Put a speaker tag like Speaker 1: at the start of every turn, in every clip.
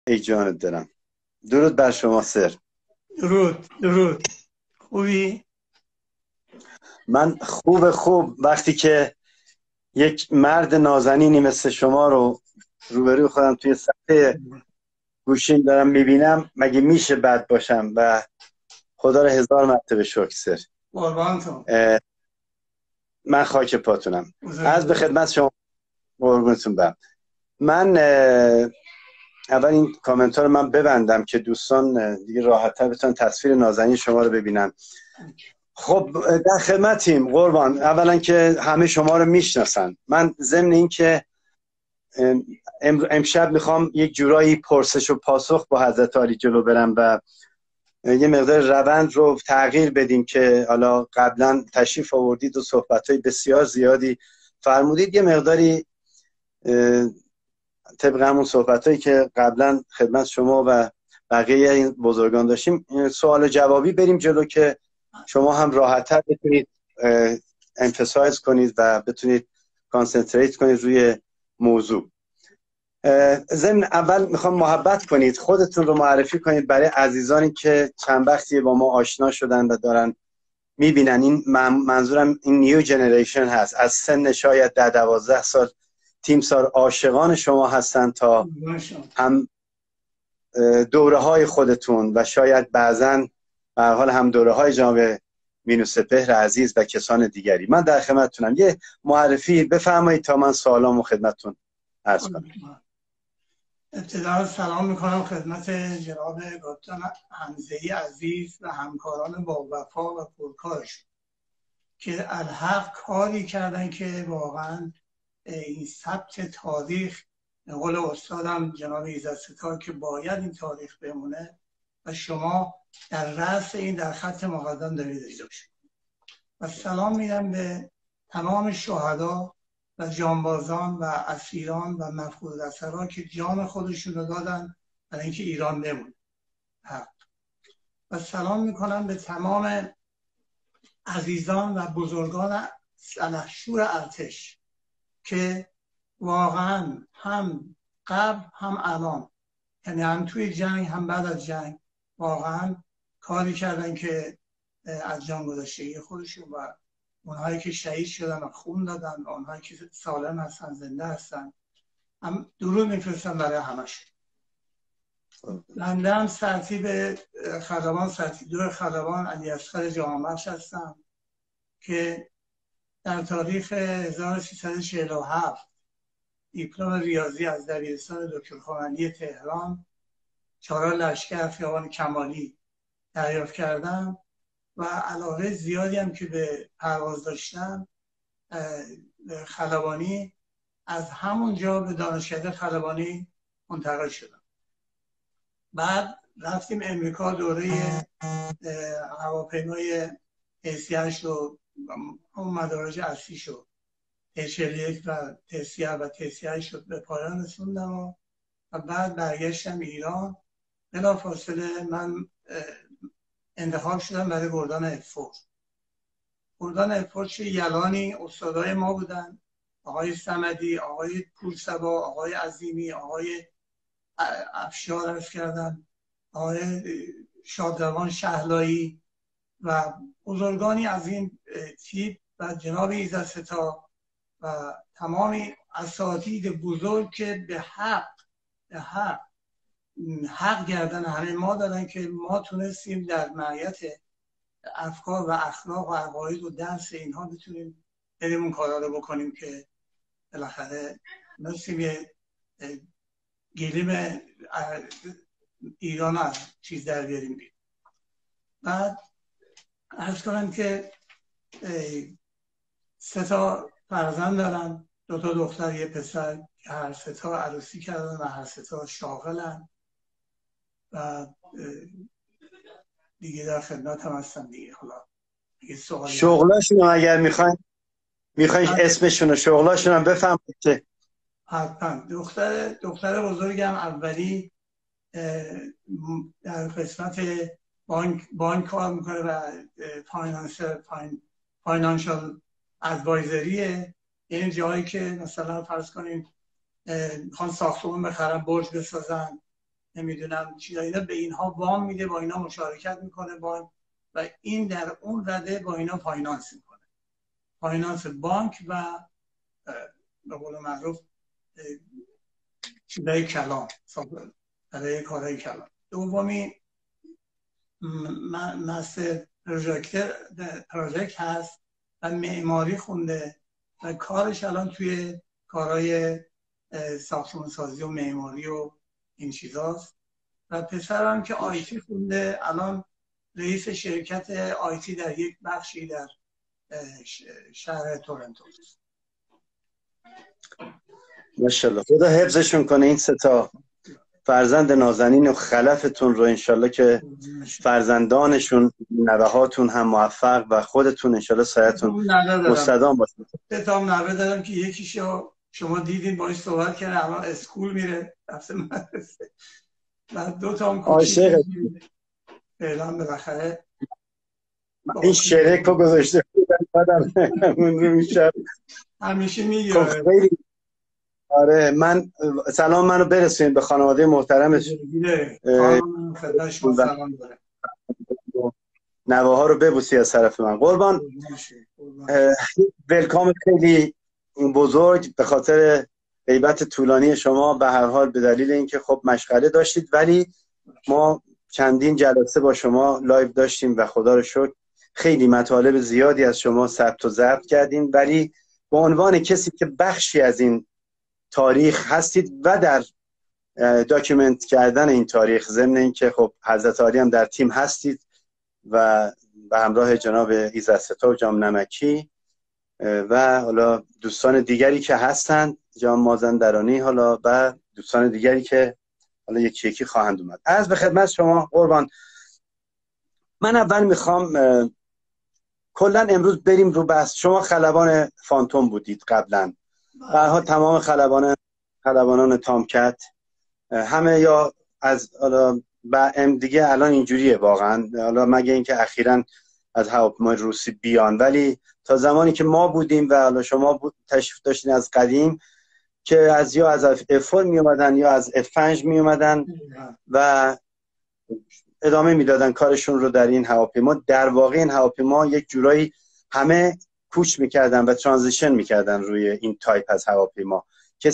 Speaker 1: ای جانت دارم. درود بر شما سر.
Speaker 2: درود. خوبی؟
Speaker 1: من خوب وقتی که یک مرد نازنینی مثل شما رو روبروی خودم توی صفحه گوشیم دارم میبینم، مگه میشه بد باشم؟ و خدا رو هزار مرتبه شکر سر.
Speaker 2: قربانتون.
Speaker 1: من خاک پاتونم. عرض به خدمت شما. قربونتون برم. من اول این کامنتار رو من ببندم که دوستان دیگه راحت‌تر بتونن تصویر نازنین شما رو ببینن. خب در خدمتیم قربان. اولا که همه شما رو میشناسن. من ضمن این که امشب میخوام یک جورایی پرسش و پاسخ با حضرت عالی جلو برم و یه مقدار روند رو تغییر بدیم که حالا قبلا تشریف آوردید و صحبت‌های بسیار زیادی فرمودید، یه مقداری طبق همون صحبت‌هایی که قبلا خدمت شما و بقیه این بزرگان داشتیم سوال جوابی بریم جلو که شما هم راحت‌تر بتونید امفسایز کنید و بتونید کانسنتریت کنید روی موضوع. ضمن اول میخوام محبت کنید، خودتون رو معرفی کنید برای عزیزانی که چند وقتی با ما آشنا شدن و دارن میبینن. این منظورم این نیو جنریشن هست، از سن شاید 10-12 سال تیم سال عاشقان شما هستن تا هم دوره های خودتون و شاید بعضن به حال هم دوره های جناب مینو سپهر عزیز و کسان دیگری. من در خدمتتونم. یه معرفی بفرمایید تا من سوالامو خدمتتون عرض کنم.
Speaker 2: ابتدا سلام میکنم خدمت جناب کاپیتان حمزه‌ای عزیز و همکاران با وفا و پرکارش که الحق کاری کردن که واقعا این ثبت تاریخ، به قول استادم جناب ایزدستار، که باید این تاریخ بمونه و شما در رأس این در خط مقدم دارید اجرا شد. و سلام میدم به تمام شهدا و جانبازان و اسیران و مفقود الاسرا که جان خودشون رو دادن برای اینکه ایران بمونه. و سلام میکنم به تمام عزیزان و بزرگان سلحشور ارتش که واقعا هم قبل هم الان، یعنی هم توی جنگ هم بعد از جنگ، واقعا کاری کردن که از جان گذشتگی خودشون و اونهایی که شهید شدن و خون دادن و اونهایی که سالم هستن زنده هستن هم درود میفرستم برای همشون. بنده هم سرتیپ خلبان، سرتیپ 2 خلبان علی اصغر جهانبخش هستم که در تاریخ 1347 دیپلم ریاضی از دبیرستان دکتر خانندی تهران، چهار لشکر خیابان کمالی دریافت کردم و علاقه زیادی هم که به پرواز داشتم خلبانی، از همونجا به دانشکده خلبانی منتقل شدم. بعد رفتیم امریکا، دوره هواپیمای AC-8 و اون مدارج اصلی شد، T-41 و T-30 و T-38 شد، به پایان رسوندم و بعد برگشتم ایران. بلافاصله من انتخاب شدم برای گردان افور. گردان افور چه یلانی استادای ما بودن، آقای صمدی، آقای پورسبا، آقای عظیمی، آقای افشار عرض کردن، آقای شادروان شهلایی و بزرگانی از این تیپ و جناب ایزدستار و تمامی اساتید بزرگ که به حق گردن همه ما دادن که ما تونستیم در معیت افکار و اخلاق و عقاید و درس اینها بتونیم بریم اون کارا رو بکنیم که بالاخره نسیم یه گلیم ایران از چیز در بیاریم. بعد عرض کنم که 3 فرزند دارم، 2 دختر 1 پسر که هر 3 عروسی کردن و هر 3 شاغلن و دیگه در خدمت هم هستم دیگه. حالا
Speaker 1: شغلاشون اگر میخواین اسمشون و شغلاشون هم بفهمید که
Speaker 2: حتما. دختر بزرگم اولی در قسمت بانک کار میکنه و فاینانشال ادوایزریه، یعنی جایی که مثلا فرض کنیم میخوان ساختمون بخرن، برج بسازن، نمیدونم چیزایی به اینها وام میده، با اینا مشارکت میکنه و این در اون رده با اینا فاینانس میکنه، فاینانس بانک و به قول معروف چیزای کلان، برای کارهای کلان. دومی مستر پروژکت هست و معماری خونده و کارش الان توی کارهای ساختمان سازی و معماری و این چیزاست. و پسرم که آیتی خونده الان رئیس شرکت آیتی در یک بخشی در شهر تورنتو است.
Speaker 1: ماشاءالله، خدا حفظشون کنه این سه تا فرزند نازنین و خلفتون رو، انشالله که فرزندانشون نوهاتون هم موفق و خودتون انشالله سایتون مستدام باشه.
Speaker 2: سه تا نوه دارم که یکیشو شما دیدین باهاش صحبت کردن، الان اسکول میره رفته مدرسه، و دو تا هم کوچیک فعلا بالاخره
Speaker 1: این شرک رو گذاشته بودن بعدم اون رو میشه
Speaker 2: همیشه میگه.
Speaker 1: آره، من سلام منو برسونید به خانواده محترمش، نوه ها رو ببوسی از طرف من. قربان، ویلکام خیلی بزرگ به خاطر غیبت طولانی شما، به هر حال به دلیل اینکه خب مشغله داشتید، ولی ما چندین جلسه با شما لایو داشتیم و خدا رو شکر خیلی مطالب زیادی از شما ثبت و ضبط کردیم، ولی به عنوان کسی که بخشی از این تاریخ هستید و در داکیومنت کردن این تاریخ، ضمن اینکه خب حضرت عالی هم در تیم هستید و به همراه جناب ایزدستان جام نمکی و حالا دوستان دیگری که هستند، جام مازندرانی حالا و دوستان دیگری که حالا یکی یکی خواهند اومد. عرض به خدمت شما قربان، من اول میخوام کلا امروز بریم رو بحث. شما خلبان فانتوم بودید قبلا، برها تمام خلبانان تامکت همه یا از حالا دیگه الان اینجوریه واقعا، حالا مگه اینکه اخیراً از هواپیمای روسی بیان، ولی تا زمانی که ما بودیم و حالا شما تشریف داشتین از قدیم، که از یا از F4 می اومدن یا از F5 می اومدن و ادامه میدادن کارشون رو در این هواپیما. در واقع این هواپیما یک جورایی همه کوچ میکردن و ترانزیشن میکردن روی این تایپ از هواپیما.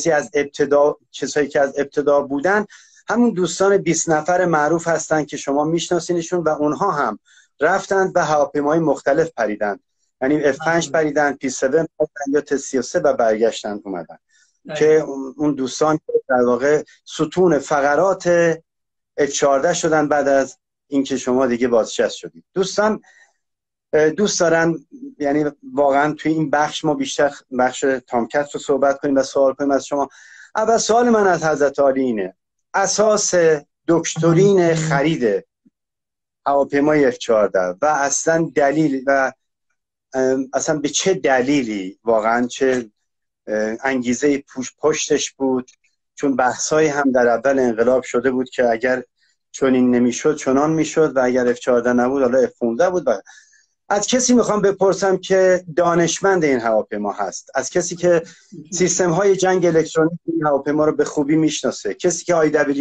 Speaker 1: کسایی که از ابتدا بودن همون دوستان 20 نفر معروف هستن که شما میشناسینشون و اونها هم رفتند و هواپیمای مختلف پریدن، یعنی F5 پریدن، P7 پریدن یا T33 و برگشتن اومدن که اون دوستان در واقع ستون فقرات F14 شدن بعد از اینکه شما دیگه بازنشسته شدید. دوستان دوست دارن یعنی واقعا توی این بخش ما بیشتر بخش تامکت رو صحبت کنیم و سوال کنیم از شما. اول سوال من از حضرت عالی اینه، اساس دکترین خرید هواپیمای F14 و اصلا دلیل و اصلا به چه دلیلی واقعا چه انگیزه پشتش بود؟ چون بحثایی هم در اول انقلاب شده بود که اگر چنین نمیشد چنان میشد و اگر F14 نبود حالا F15 بود. و از کسی میخوام بپرسم که دانشمند این هواپیما هست، از کسی که سیستم های جنگ الکترونیک این هواپیما رو به خوبی میشناسه، کسی که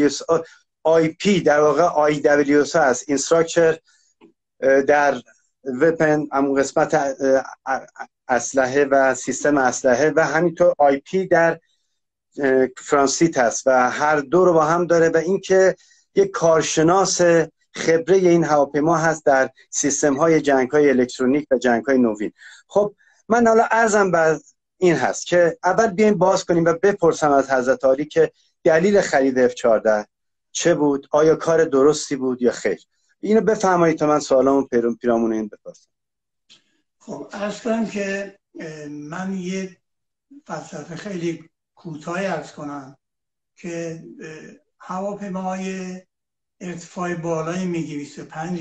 Speaker 1: IP در واقع IWS هست، اینستراکچر در وپن، همون قسمت اسلحه و سیستم اسلحه، و همینطور IP در فرانسیت هست و هر دو رو با هم داره، و اینکه یک کارشناس خبره این هواپیما هست در سیستم های جنگ های الکترونیک و جنگ های نوین. خب من حالا عرضم بر این هست که اول بیایم باز کنیم و بپرسم از حضرت عالی که دلیل خرید F14 چه بود؟ آیا کار درستی بود یا خیر؟ اینو بفرمایید تا من سوالامو پیرامون این بپرسم.
Speaker 2: خب عرض کنم که من یه فلسفه خیلی کوتاهی عرض کنم که هواپیماهای ارتفاع بالای میگ 25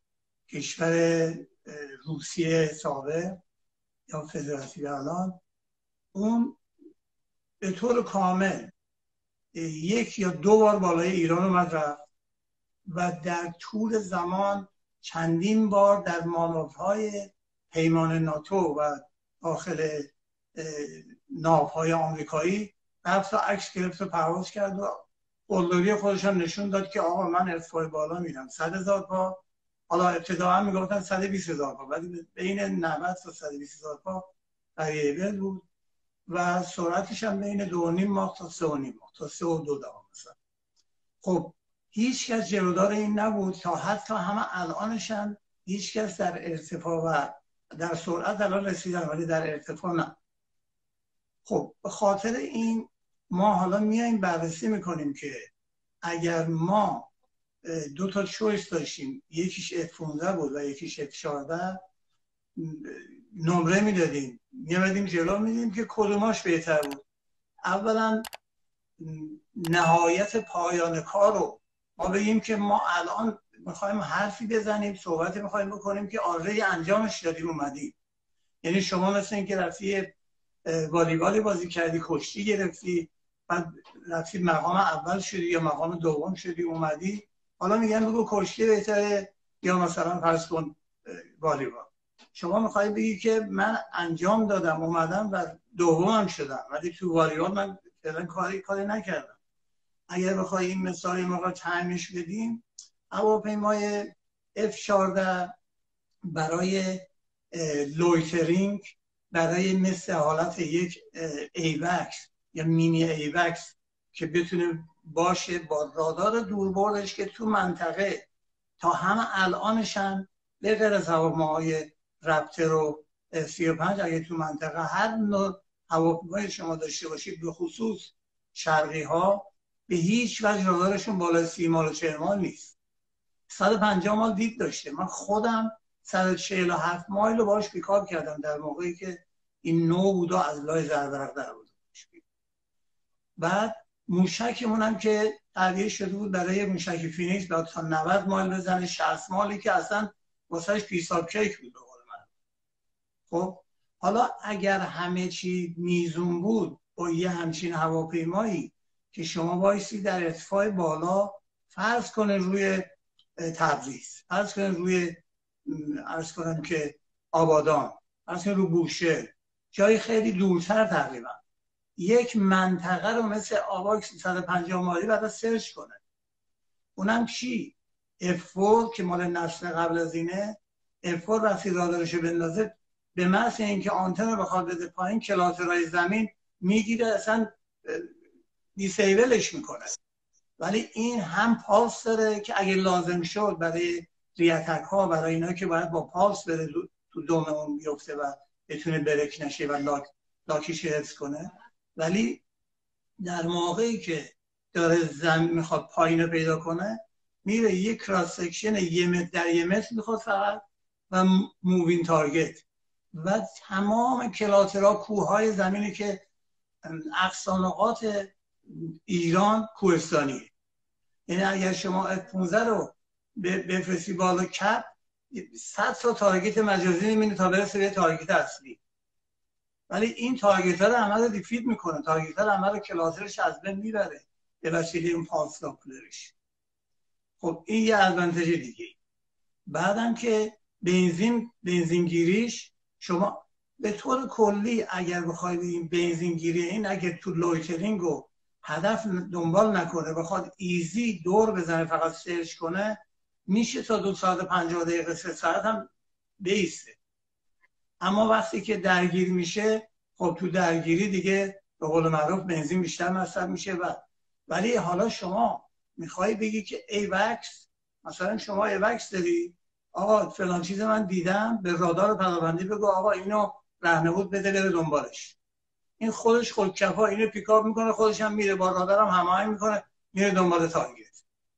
Speaker 2: کشور روسیه سابق یا فدراسیون الان، اون به طور کامل یک یا دو بار بالای ایران اومد رفت و در طول زمان چندین بار در مانورهای پیمان ناتو و داخل ناوهای آمریکایی رفت و عکس گرفت و پرواز کرد و قلدری خودش هم نشون داد که آقا من ارتفاع بالا میرم 100,000 پا. حالا ابتداعا میگفتن 120,000 پا، ولی بین 90 تا 120,000 پا وریبل بود و سرعتش هم بین 2.5 ماخ تا 3.5 ماخ تا 3.2 مثلا. خب هیچ کس جلودار این نبود تا حتی همه الانش هم هیچ کس در ارتفاع و در سرعت الان رسیدن ولی در ارتفاع نه. خب به خاطر این ما حالا میایم بررسی میکنیم که اگر ما دو تا چویس داشتیم، یکیش F15 بود و یکیش F14، نمره میدادیم میامدیم جلو میدیم که کدوماش بهتر بود. اولا نهایت پایان کار رو ما بگیم که ما الان میخوایم حرفی بزنیم، صحبتی میخوایم بکنیم که آره انجامش دادیم اومدیم. یعنی شما مثل این که رفتی والیبال بازی کردی، کشتی گرفتی، بعد رفتی مقام اول شدی یا مقام دوم شدی اومدی، حالا میگن بگو کشتی بهتره یا مثلا فرض کن والیبال. شما میخوای بگی که من انجام دادم اومدم و دومم شدم ولی تو والیبال من فعلا کاری نکردم. اگر بخوای این مثال ما رو تعمیش بدیم، هواپیمای F14 برای لویترینگ، برای مثل حالت یک ایوکس یا مینی ایوکس که بتونه باشه با رادار دوربردش که تو منطقه تا همه الانشن به غیر از هواپیماهای رپتر و 35 اگه تو منطقه هر نوع هواپیمای شما داشته باشید به خصوص شرقی ها به هیچ وجه رادارشون بالای 30 مایل و 40 مایل نیست. 150 مایل دید داشته. من خودم 147 مایل رو باش بیکار کردم در موقعی که این نو بود و از لای زربرق در بود. بعد موشکمون هم که تعبیه شده بود برای موشک فینیکس باید تا 90 مایل بزنه، 60 مایلی که اصلا واسهش پیس آب کیک بود به قول من. خب حالا اگر همه چی میزون بود با یه همچین هواپیمایی که شما وایسی در ارتفاع بالا، فرض کنه روی تبریز، فرض کنه روی عرض کنم که آبادان، فرض کنه رو بوشهر، جای خیلی دورتر تقریبا، یک منطقه رو مثل آواکس 150 مایلی بعد سرچ کنه. اونم چی؟ F4 که مال نسل قبل از اینه، F4 وقتی رادارشو بندازه به محض اینکه آنتن رو بخواد بده پایین کلاترهای زمین میگیره اصلا دیسیبلش میکنه. ولی این هم پالس داره که اگه لازم شد برای ریاتک ها، برای اینا که باید با پالس بره تو دوم اون بیفته و بتونه برک نشه و لاکیش حفظ کنه. ولی در موقعی که داره زمین میخواد پایین رو پیدا کنه میره یک کراس سکشن 1 متر در 1 متر میخواد فقط و مووین تارگت و تمام کلاترها کوههای زمینی که اقصانقات ایران کوهستانیه. یعنی اگر شما F15 رو بفرستی بالا کپ 100 تا تارگت مجازی می‌بینی تا برسه به تارگت اصلی. ولی این تارگت ها رو همه رو دیفید میکنه، تارگت ها رو همه رو کلاترش از بین میبره به وسیله اون پالس داپلرش. خب این یه ادوانتج دیگه. بعدم که بنزینگیریش شما به طور کلی اگر بخواید این بنزینگیری این اگر تو لویترینگ و هدف دنبال نکنه بخواد ایزی دور بزنه فقط سرچ کنه میشه تا 2 ساعت 50 دقیقه 3 ساعت هم بیسته. اما وقتی که درگیر میشه خب تو درگیری دیگه به قول معروف بنزین بیشتر مصرف میشه. ولی حالا شما میخوای بگی که ایوکس، مثلا شما ایوکس داری، آقا فلان چیز من دیدم، به رادار پدابندی بگو آقا اینو راهنمود بده بره دنبالش. این خودش خودکفا اینو پیکاپ میکنه، خودش هم میره با رادارم هماهنگ میکنه میره دنبال تارگت.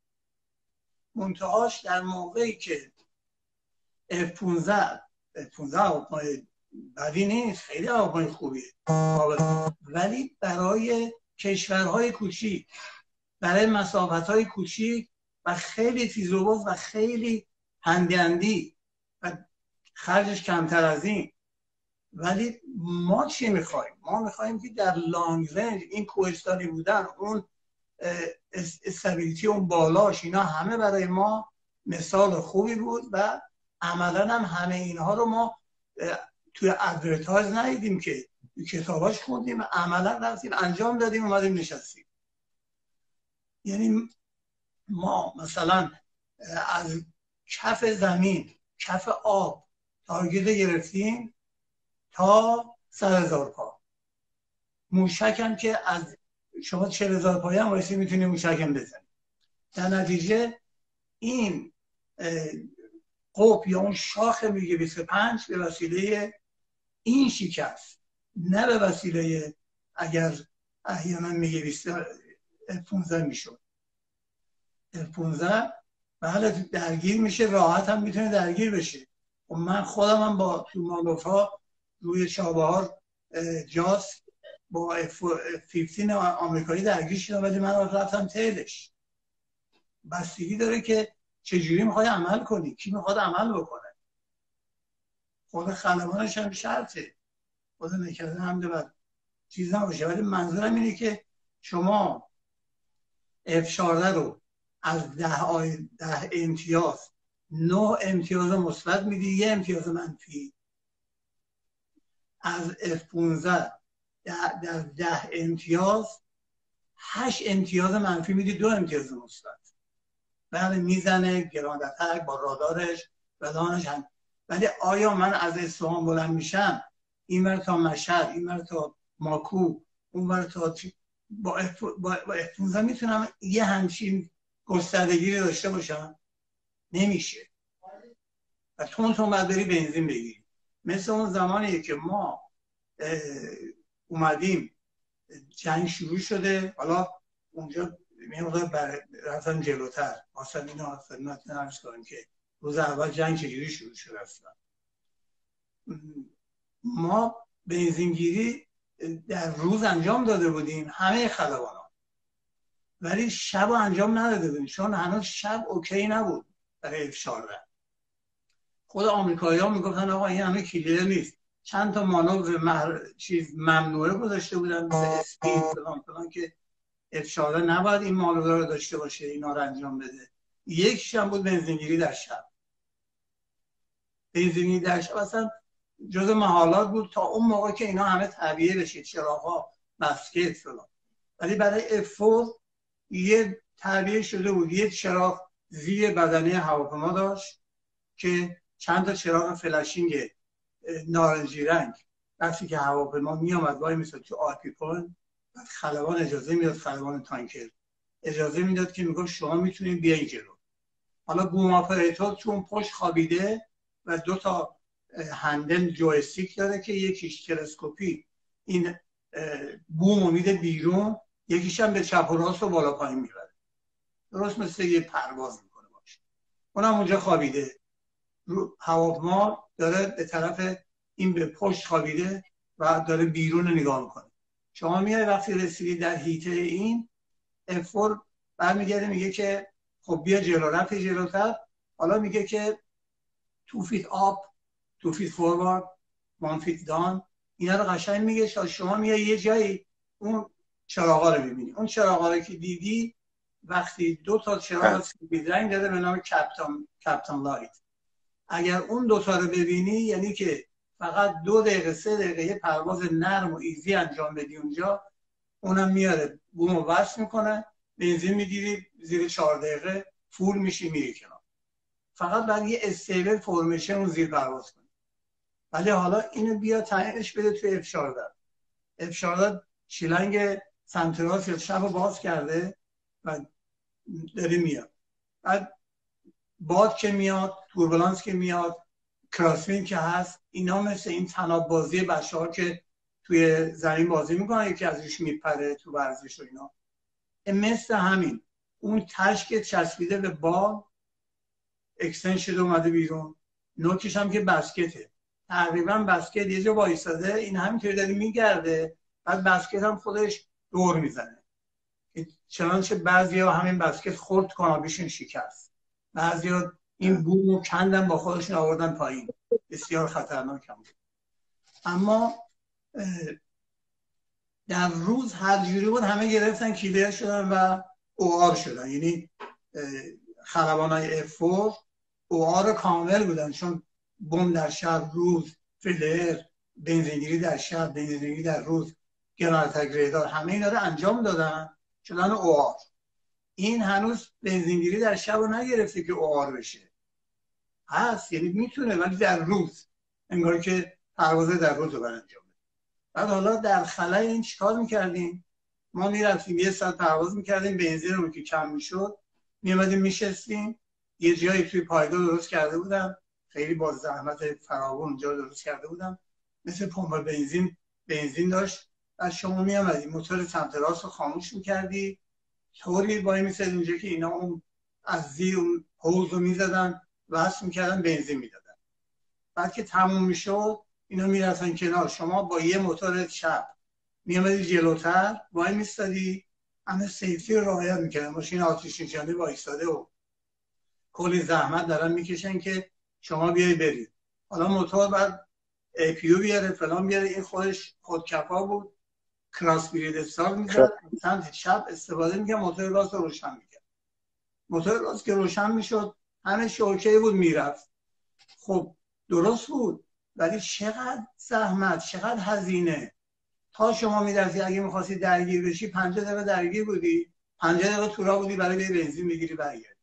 Speaker 2: منتهاش در موقعی که F15 هواپیمای بدی نیست، خیلی هواپیمای خوبیه، ولی برای کشورهای کوچیک، برای مسافتهای کوچیک و خیلی تیزوباز و خیلی هندی و خرجش کمتر از این. ولی ما چی میخوایم؟ ما میخوایم که در لانگ رنج این کوهستانی بودن، اون استابیلیتی اون بالاش، اینا همه برای ما مثال خوبی بود و عملا هم همه اینها رو ما توی ادورتایز ندیدیم که کتاباش خوندیم، عملا رفتیم انجام دادیم اومدیم نشستیم. یعنی ما مثلا از کف زمین، کف آب تارگت گرفتیم تا 100,000 پا. موشک هم که از شما 40,000 پایی هم وایسی میتونی موشک هم بزنی. در نتیجه این قطب یا اون شاخ میگه 25 به وسیله این شکست، نه به وسیله اگر احیانا میگه 15 میشد. 15 بله درگیر میشه، راحت هم میتونه درگیر بشه. و من خودم هم با تو مالوفا روی چابهار جاس با F-15 آمریکایی درگیر شدم، ولی من رفتم تیلش. بستگی داره که چجوری میخوای عمل کنی، کی میخواد عمل بکنه. خود خلبانش هم شرطه، خود نکرده حمله بر چیز نباشه. ولی منظورم اینه که شما F-14 رو از 10 امتیاز 9 امتیاز مثبت میدی، 1 امتیاز منفی. از F-15 در 10 امتیاز 8 امتیاز منفی میدی، 2 امتیاز مثبت. بله میزنه گراند اتک با رادارش بدانش هم. ولی آیا من از اصفهان بلند میشم این تا مشهد، این تا ماکو، اون تا با F-15 میتونم یه همچین گستردگی رو داشته باشم؟ نمیشه. و تون باید بری بنزین بگیری. مثل اون زمانیه که ما اومدیم جنگ شروع شده، حالا اونجا رفتن جلوتر واسه اینا خدمت نرس کنیم که روز اول جنگ چجوری شروع شده اصلا. ما بنزینگیری در روز انجام داده بودیم همه خلبانا، ولی شب انجام نداده بودیم چون هنوز شب اوکی نبود برای F-14. خود آمریکایی ها میگفتن آقا این همه کلیر نیست، چند تا مانور چیز ممنوعه گذاشته بودن مثل اسپید فلان که F-14 نباید این مانور رو داشته باشه، اینا رو انجام بده. یکیش هم بود بنزینگیری در شب. بنزینگیری در شب اصلا جز محالات بود تا اون موقع که اینا همه طبیعه بشه، چراغا، بسکت فلان. ولی برای F-4 یه طبیعه شده بود، یه چراغ زیر بدنه هواپیما داشت که چند تا چراغ فلاشینگ نارنجی رنگ وقتی که هواپیما میامد وای میساد تو آرپیپون، بعد خلبان اجازه میداد، خلبان تانکر اجازه میداد که میگفت شما میتونید بیاین جلو. حالا بوم آپراتور چون پشت خوابیده و 2 تا هندل جویستیک داره که یکیش تلسکوپی این بوم میده بیرون، یکیش هم به چپ و راست و بالا پایین میبره، درست مثل یه پرواز میکنه باشه. اونم اونجا خوابیده، هواپیما داره به طرف این به پشت خوابیده و داره بیرون نگاه میکنه. شما میای وقتی رسیدی در هیته این F-4 برمیگرده میگه که خب بیا جلو، رفتی جلوتر، حالا میگه که 2 feet up 2 feet forward 1 feet down. اینا رو قشنگ میگه. شما میای یه جایی اون چراغا رو ببینی، اون چراغا رو که دیدی وقتی 2 تا چراغ سفید رنگ داره به نام کپتان لایت، اگر اون 2 تا رو ببینی یعنی که فقط 2 دقیقه 3 دقیقه یه پرواز نرم و ایزی انجام بدی اونجا، اونم میاره بومو وصل میکنه، بنزین میگیری زیر 4 دقیقه فول میشی میری کنار. فقط بعد یه استیبل فرمیشن اون زیر پرواز کنی. ولی حالا اینو بیا تعیینش بده توی F-14 شیلنگ سمتراس یا شب باز کرده و داره میاد. بعد باد که میاد، توربولانس که میاد، کراسوین که هست، اینا مثل این طناب بازی بچه‌ها که توی زمین بازی میکنن یکی ازش میپره تو ورزش و اینا، مثل همین اون تش که چسبیده به بال اکستنشن شده اومده بیرون، نوکش هم که بسکته، تقریبا بسکت یه جا وایساده، این همینطوری داره میگرده، بعد بسکت هم خودش دور میزنه، چنانچه بعضیا همین بسکت خورد کنابیشون شکست، بعضیا این بومو کندن با خودشون آوردن پایین، بسیار خطرناک هم بود. اما در روز هر جوری بود همه گرفتن کلیر شدن و اوآر شدن، یعنی خلبانای F-4 اوآر کامل بودن، چون بم در شب، روز فلر، بنزینگیری در شب، بنزینگیری در روز، گرانتک ریدار، همه اینا رو انجام دادن شدن اوآر. این هنوز بنزینگیری در شب رو نگرفته که اوار بشه، هست، یعنی میتونه، ولی در روز انگار که پرواز در روز رو برانجام بده. بعد حالا در خلای این چیکار میکردیم؟ ما میرفتیم یه ساعت پرواز میکردیم، بنزین رو که کم میشد میامدیم میشستیم، یه جایی توی پایگاه درست کرده بودم، خیلی با زحمت فراوان اونجا درست کرده بودم، مثل پمپ بنزین داشت. از شما میامدیم موتور سمت راست رو خاموش میکردی، طوری وای میسد اونجا که اینا اون از زیر اون حوض رو میزدن وصل میکردن، بنزین میدادن. بعد که تموم میشد اینا میرفتن کنار، شما با یه موتور چپ میامدی جلوتر وای میستادی، همه سیفتی رو رعایت میکردن، ماشین آتش نشانی وایستاده و کلی زحمت دارن میکشن که شما بیای برید. حالا موتور بعد ای پیو بیاره فلان بیاره، این خودش خودکفا بود، کراس برید استارت میزد، سمت چپ استفاده میکرد، موتور راست رو روشن میکرد. موتور راست که روشن میشد همه شوکه بود میرفت. خب درست بود، ولی چقدر زحمت، چقدر هزینه. تا شما میرفتی اگه میخواستی درگیر بشی 50 دقیقه درگیر بودی، 50 دقیقه تو راه بودی برای بنزین بگیری برگردی.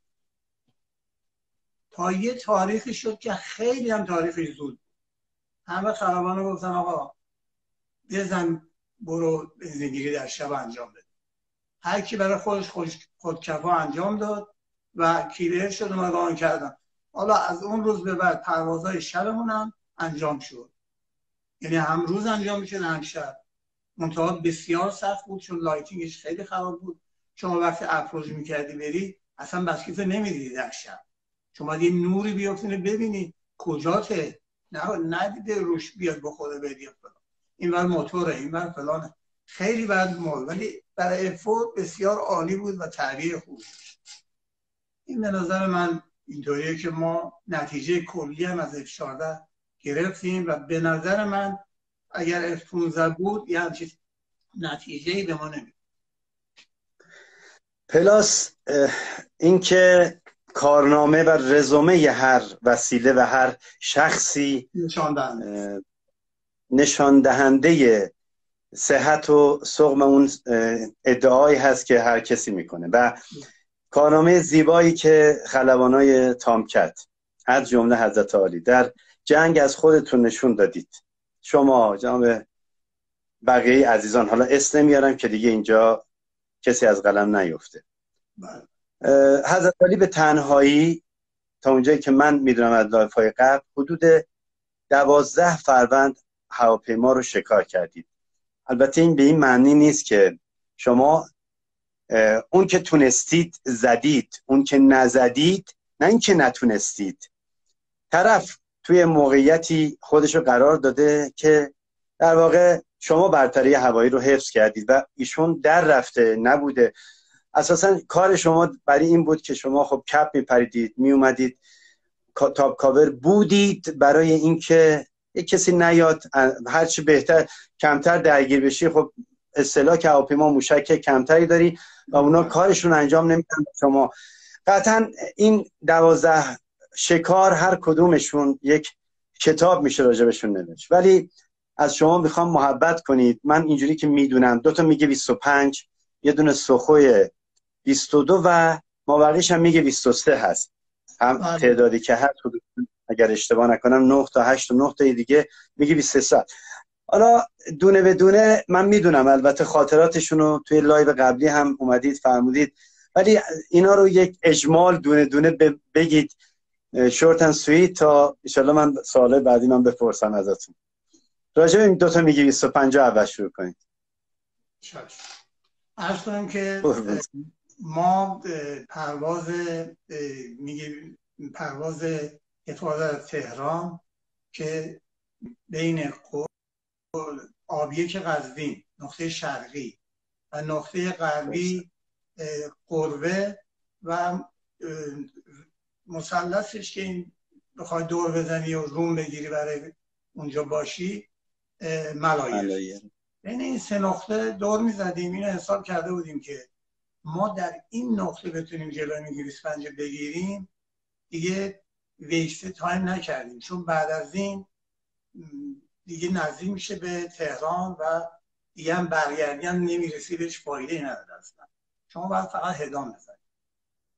Speaker 2: تا یه تاریخی شد که خیلی هم تاریخی زود، همه خلبانا گفتن آقا بزن برو بنزینگیری در شب انجام بده. هر کی برای خودکفا انجام داد و کلیر شد و مقام کردن. حالا از اون روز به بعد پروازهای شبمون هم انجام شد، یعنی هم روز انجام میشد هم شب. منتها بسیار سخت بود چون لایتینگش خیلی خراب بود. شما وقتی اپروچ میکردی بری اصلا بسکیت نمیدیدی در شب، شما یه نوری بیافتینه ببینی کجاته، ندیده روش بیاد با خود بدی فلان، این بر موتوره این بر فلانه، خیلی بد مال، ولی برای افورد بسیار عالی بود و تعبیر خوبی. این به نظر من اینطوریه که ما نتیجه کلی هم از F14 گرفتیم و به نظر من اگر F15 بود یه همچین نتیجه‌ای به ما نمید.
Speaker 1: پلاس اینکه کارنامه و رزومه هر وسیله و هر شخصی نشان دهنده صحت و سقم اون ادعایی هست که هر کسی میکنه و کارنامه زیبایی که خلبانای تامکت از جمله حضرت عالی در جنگ از خودتون نشون دادید. شما جناب بقیه عزیزان، حالا اسم نمیارم که دیگه اینجا کسی از قلم نیفته. حضرت علی به تنهایی تا اونجایی که من میدونم از لایف‌های قبل حدود 12 فروند هواپیما رو شکار کردید. البته این به این معنی نیست که شما اون که تونستید زدید، اون که نزدید نه این که نتونستید. طرف توی موقعیتی خودشو قرار داده که در واقع شما برتری هوایی رو حفظ کردید و ایشون در رفته نبوده. اساسا کار شما برای این بود که شما خب کپ میپریدید میومدید تاپ کاور بودید برای اینکه یک کسی نیاد، هرچی بهتر کمتر درگیر بشی. خب اصطلاح که هواپیما موشک کمتری داری و اونا کارشون انجام نمیدن. شما قطعا این 12 شکار هر کدومشون یک کتاب میشه راجبشون نوشت، ولی از شما میخوام محبت کنید. من اینجوری که میدونم 2 تا میگه 25، یه دونه سخوی 22 و مابقیش هم میگه 23 هست. هم تعدادی که هست اگر اشتباه نکنم 9 تا 8 و 9 تا دیگه میگه 23. حالا دونه به دونه من میدونم، البته خاطراتشون رو توی لایو قبلی هم اومدید فرمودید، ولی اینا رو یک اجمال دونه دونه بگید شورت اند سویت تا ان شاءالله من سوالای بعدی من بپرسم ازتون. راجع به این 2 تا میگه 25 اول شروع کنید.
Speaker 2: عرض کنم که ما پرواز اتفاق تهران که بین آبیک قزوین نقطه شرقی و نقطه غربی قربه و مثلثش که این بخوای دور بزنی و روم بگیری برای اونجا باشی ملایر، بین این 3 نقطه دور میزدیم. اینو حساب کرده بودیم که ما در این نقطه بتونیم جلوی میگیریس-5 بگیریم، دیگه ویست تایم نکردیم، چون بعد از این دیگه نزدیک میشه به تهران و دیگه هم برگردی هم نمیرسی، بهش فایده نداره اصلا. شما باید فقط هدام بزنید.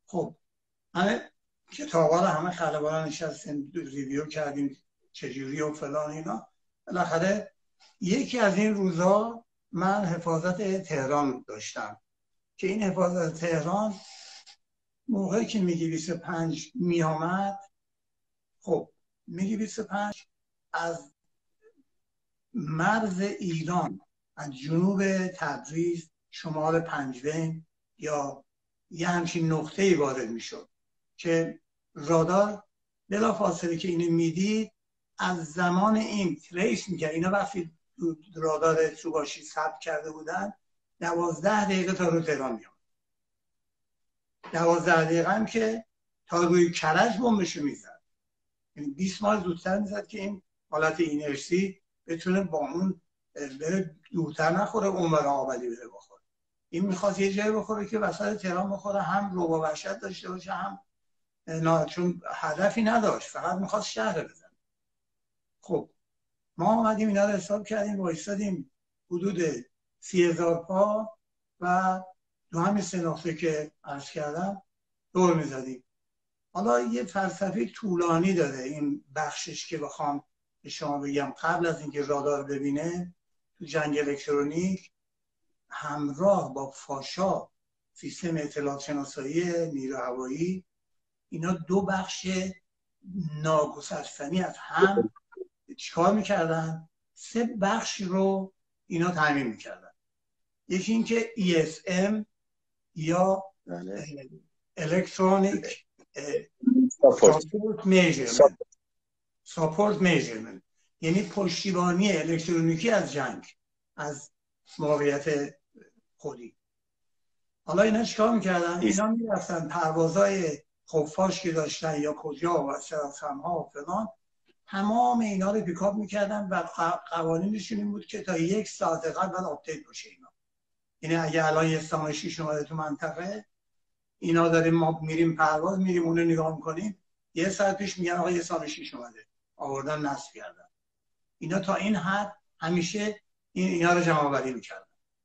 Speaker 2: خب همه کتابا رو همه خلبانا نشستیم ریویو کردیم چجوری و فلان اینا. بالاخره یکی از این روزا من حفاظت تهران داشتم که این حفاظت تهران موقعی که میگی 25 میامد، خب میگی 25 از مرز ایران، از جنوب تبریز شمال پنجبین یا یه همچین نقطه‌ای وارد میشد که رادار بلا فاصله که اینو میدید از زمان این تریس میکرد. اینا وقتی رادار سوباشی ثبت کرده بودن 12 دقیقه تا رو تهران میاد. 12 دقیقه هم که تا روی کرج بمبشو میزد، یعنی 20 مایل زودتر میزد که این حالت اینرسی بتونه با اون بره دورتر نخوره، اون برای آبادی بره بخوره. این میخواد یه جایی بخوره که وسط تهران بخوره، هم رو و وحشت داشته باشه، هم نه، چون هدفی نداشت، فقط میخواست شهر بزنه. خب ما آمدیم اینا رو حساب کردیم، وایستادیم حدود 30,000 پا و دو همین 3 نقطه که عرض کردم دور میزدیم. حالا یه فلسفه طولانی داره این بخشش که بخوام به شما بگم. قبل از اینکه رادار ببینه تو جنگ الکترونیک همراه با فاشا، سیستم اطلاعات شناسایی نیرو هوایی، اینا دو بخش ناگسستنی از هم چیکار میکردن؟ 3 بخش رو اینا تامین میکردن. یکی اینکه ESM یا الکترونیک ساپورت میجرمنت، یعنی پشتیبانی الکترونیکی از جنگ، از موقعیت خودی. حالا اینا چیکار میکردن؟ اینا میرفتن پروازهای خفاش که داشتن یا کجا و سراسمها و فلان، تمام اینا رو پیکاپ میکردن و قوانینشون این بود که تا 1 ساعت قبل باید آپدیت باشه اینا. یعنی اگه الان یه سام 6 اومده تو منطقه، اینا داریم ما میریم پرواز، میریم اونو نگاه میکنیم، 1 ساعت پیش میگن آقا یه سام 6 اومده، آوردن نصب کردن. اینا تا این حد همیشه اینا رو جمع آوری میکردن.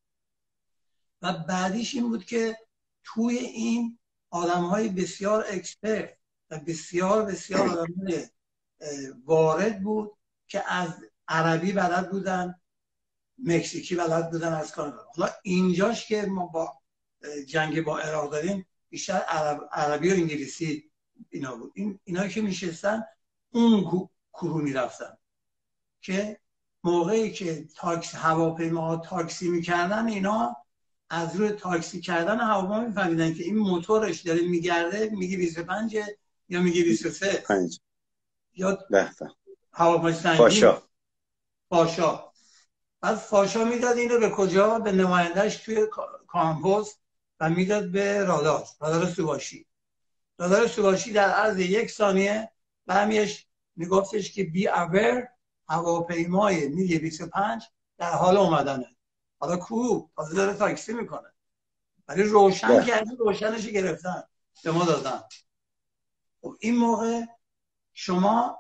Speaker 2: و بعدیش این بود که توی این آدم‌های بسیار اکسپرت و بسیار بسیار آدم‌های وارد بود که از عربی بلد بودن، مکزیکی بلد بودن، از کانادا. حالا اینجاش که ما با جنگ با عراق داریم بیشتر عربی و انگلیسی اینا بود. اینا که میشستن اون کرو میرفتن که موقعی که هواپیما تاکسی میکردن، اینا از روی تاکسی کردن هواپیما میفهمیدن که این موتورش داره میگرده، میگه 25 یا میگه 23 یا هواپیما سنگین فاشا. بعد فاشا میداد این رو به کجا؟ به نمایندهش توی کامپوز و میداد به رادار سوباشی. رادار سوباشی در عرض 1 ثانیه برمیش میگفتش که بی اویر، هواپیمای میگه 25 در حال اومدنه. حالا تازه داره تاکسی میکنه، ولی روشن کردن، روشنش گرفتن به ما دادن. خب این موقع شما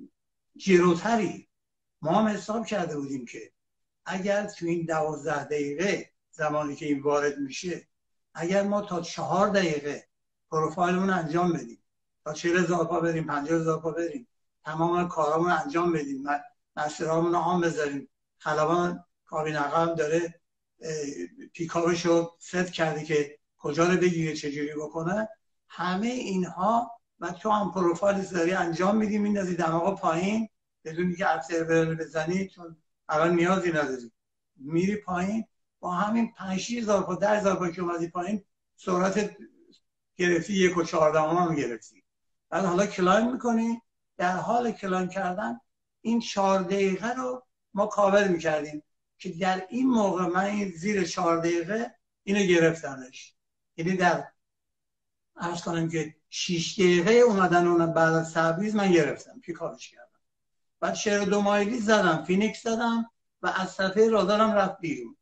Speaker 2: جلوتری. ما هم حساب کرده بودیم که اگر تو این 12 دقیقه زمانی که این وارد میشه، اگر ما تا 4 دقیقه پروفایلمون انجام بدیم، تا 40,000 پا بریم، 50,000 پا بریم، تمام کارامون انجام بدیم، مسیرامون رو آن بذاریم، خلبان کابین عقب داره پیکاپش رو ست کرده که کجا رو بگیره چجوری بکنه، همه اینها و تو هم پروفایل داری انجام میدیم، میندازی دماغ پایین بدون که ابزرور بزنی، چون الان نیازی نداری، میری پایین با همین 5,000 پا 10,000 پا که اومدی پایین سرعت گرفتی 1.14 هم گرفتی. بعد حالا کلایم میکنی، در حال کلایم کردن این 4 دقیقه رو ما کاور میکردیم که در این موقع من این زیر 4 دقیقه اینو گرفتنش، یعنی در عرض کنم که 6 دقیقه اومدن اون بعد از تبریز من گرفتم، پیکاپش کردم. بعد 42 مایلی زدم، فینیکس زدم و از صفحه رادارم رفت بیرون.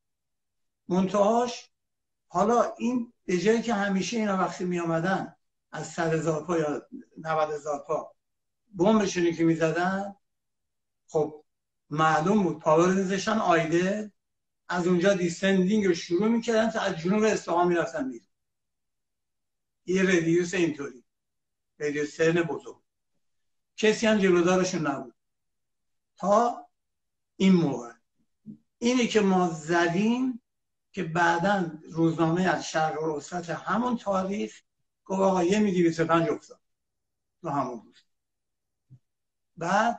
Speaker 2: منتهاش حالا این به جایی که همیشه اینا وقتی می آمدن از 100,000 پا یا 90,000 پا بمبشونی که می زدن، خب معلوم بود پاور میذاشتن آیده، از اونجا دیسندینگ رو شروع میکردن تا از جنوب اصفهان میرفتن بیرون. یه رادیوس اینطوری، رادیوس سرن بزرگ، کسی هم جلودارشون نبود تا این موقع. اینی که ما زدیم که بعداً روزنامه از شرق وسط همون تاریخ گفت آقا یه میگی 25 افتاد تو همون روز. بعد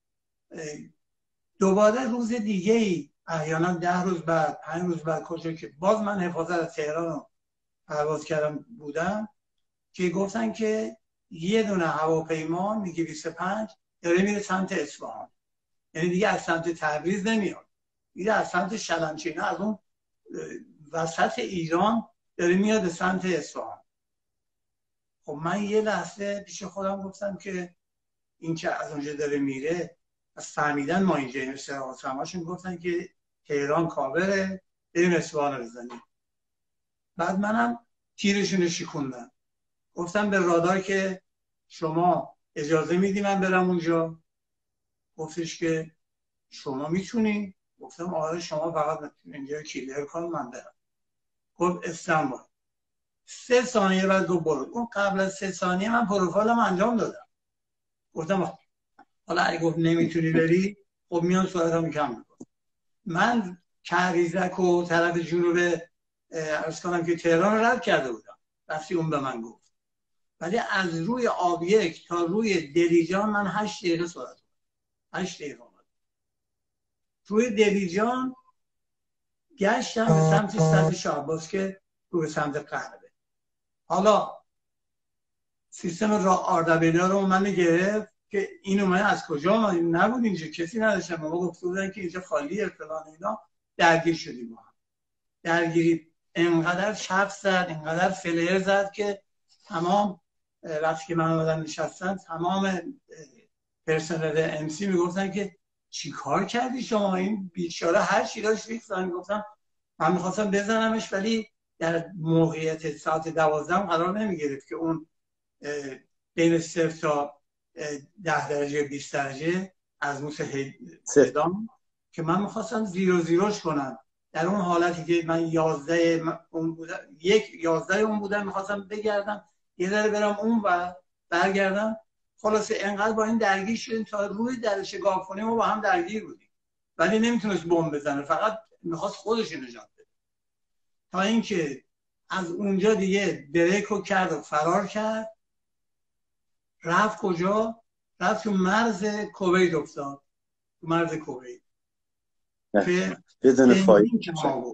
Speaker 2: دوباره روز دیگه ای احیانا 10 روز بعد 5 روز بعد کجا که باز من حفاظت از تهران رو پرواز کردم بودم که گفتن که یه دونه هواپیما میگه 25 داره میره سمت اصفهان، یعنی دیگه از سمت تبریز نمیاد، میره از سمت شلمچینه، از اون وسط ایران داره میاد به سمت اصفهان. خب من یه لحظه پیش خودم گفتم که این که از اونجا داره میره، از فهمیدن ما اینجا این سراغ همشون گفتن که تهران کاوره، بریم اصفهان رو بزنیم. بعد منم تیرشون رو شکوندم، گفتم به رادار که شما اجازه میدی من برم اونجا؟ گفتش که شما میتونی؟ گفتم آره شما فقط میتونی اینجا کلیر کن من برم. گفت استنبای. 3 ثانیه بعد گفت برو. اون قبل از 3 ثانیه من پروفایلم انجام دادم. گفتم حالا اگه گفت نمیتونی بری، خب میان صورتم کم میکنم. من کریزک و طرف جنوب عرض کنم که تهران رد کرده بودم، رفتی اون به من گفت. ولی از روی آبیک تا روی دلیجان من 8 دقیقه صورت 8 دقیقه اومد. روی دلیجان گشتم به سمت سد شهباز که رو به سمت قهربه. حالا سیستم را آردبیلا رو من گرفت که این اومده از کجا اومد، نبود اینجا کسی نداشتم. ما گفته بودن که اینجا خالیه فلان اینا. درگیر شدیم ما. درگیری انقدر چپ زد، انقدر فلر زد که تمام وقتی که من اومدم نشستن تمام پرسنل ام سی میگفتن که چی کار کردی شما؟ این بیچاره هر چی داشت ریختن. گفتم من میخواستم بزنمش ولی در موقعیت ساعت 12 قرار نمیگرفت که اون بین 0 تا 10 درجه 20 درجه از موس هدام که من میخواستم زیرو زیروش کنم. در اون حالتی که من 11 اون بودم، 11 اون بودم، میخواستم بگردم یه ذره برم اون و برگردم. خلاصه انقدر با این درگیر شدیم تا روی در شگافخونه ما با هم درگیر بودیم، ولی نمیتونست بمب بزنه، فقط میخواست خودش نجات بده. تا اینکه از اونجا دیگه بریک رو کرد و فرار کرد. رفت کجا؟ رفت تو مرز کویت افتاد، تو مرز کویت که بدون فایده.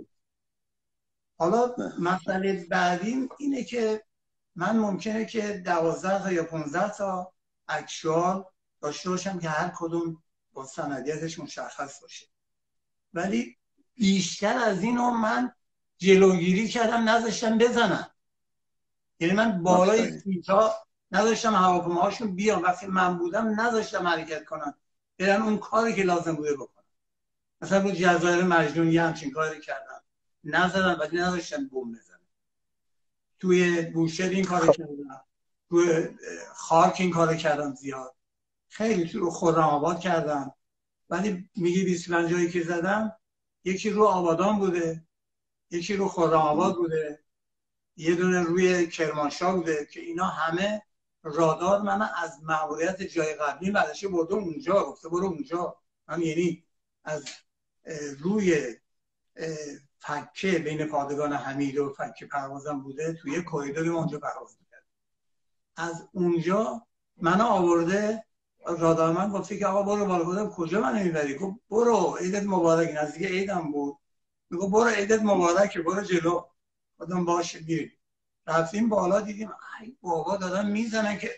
Speaker 2: حالا مسئله بعدی اینه که من ممکنه که 12 تا یا 15 تا اکشوال داشته باشم که هر کدوم با سندیتش مشخص باشه، ولی بیشتر از اینو من جلوگیری کردم نذاشتم بزنن. یعنی من بالای سیتا نذاشتم هواپیماهاشون بیان، وقتی من بودم نذاشتم حرکت کنن برن اون کاری که لازم بوده بکنن. مثلا رو جزایر مجنون یه همچین کاری کردن، نزدن ولی نذاشتن بمب بزنن. توی بوشهر این کار کردن، توی خارک این کار کردن زیاد، خیلی تو خرم آباد کردن. ولی میگی 25 جایی که زدم، یکی رو آبادان بوده، یکی رو خرم آباد بوده، یه دونه روی کرمانشاه بوده که اینا همه رادار من از مأموریت جای قبلی بعدش برده اونجا، گفته برو اونجا. من یعنی از روی فکه بین پادگان حمید و فکه پروازم بوده، توی کوریدوری اونجا پرواز می‌کرد. از اونجا منو آورده رادار، من گفته که آقا برو بالا. بودم کجا منو میبری؟ گفت برو عیدت مبارک، نزدیک عیدم بود. میگه برو عیدت مبارک، برو جلو. گفتم باشه میریم. رفتیم بالا دیدیم ای بابا دادن میزنن که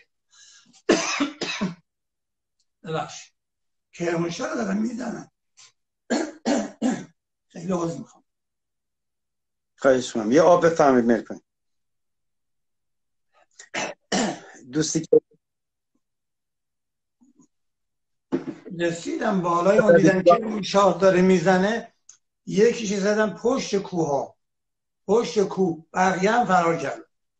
Speaker 2: ببخش کرمانشاه رو دادن میزنن. خیلی عذر میخوام.
Speaker 1: خواهش می‌کنم یه آب بفرمایید میل دوستی که
Speaker 2: رسیدم بالای اون دیدم که شاه داره میزنه، یکیش زدم پشت کوه ها، پشت کوه، بقیه هم فرار کرد.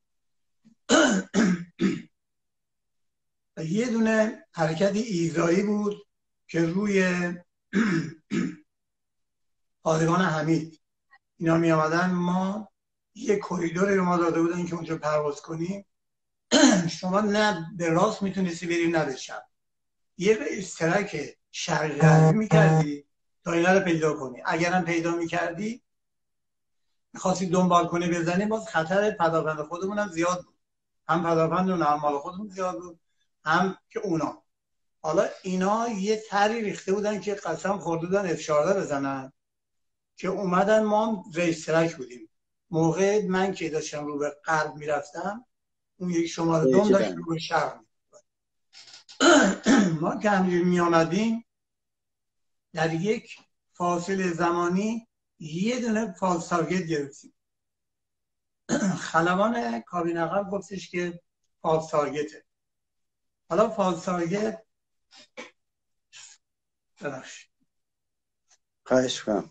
Speaker 2: یه دونه حرکت ایزایی بود که روی پادگان حمید اینا می آمدن، ما یه کوریدوری رو ما داده بودن که اونجا پرواز کنیم. شما نه به راست میتونستی بری نه به چپ. یه اشتراک شرقی غربی میکردی تا اینا رو پیدا کنی. اگرم پیدا میکردی میخواستی دنبال کنی بزنی، باز خطر پدافند خودمون هم زیاد بود. هم پدافند و هم مال خودمون زیاد بود، هم که اونا. حالا اینا یه طری ریخته بودن که قسم خورده بودن F-14 بزنن که اومدن. ما رئیس ترک بودیم موقع من که داشتم رو به غرب میرفتم، اون یک شماره دوم داشت رو به شرق ما که همینجور می آمدیم در یک فاصله زمانی یه دونه فالس تارگت گرفتیم. خلبان کابین عقب گفتش که فالس تارگته. حالا فالس تارگت ببخشید
Speaker 1: خواهش کنم.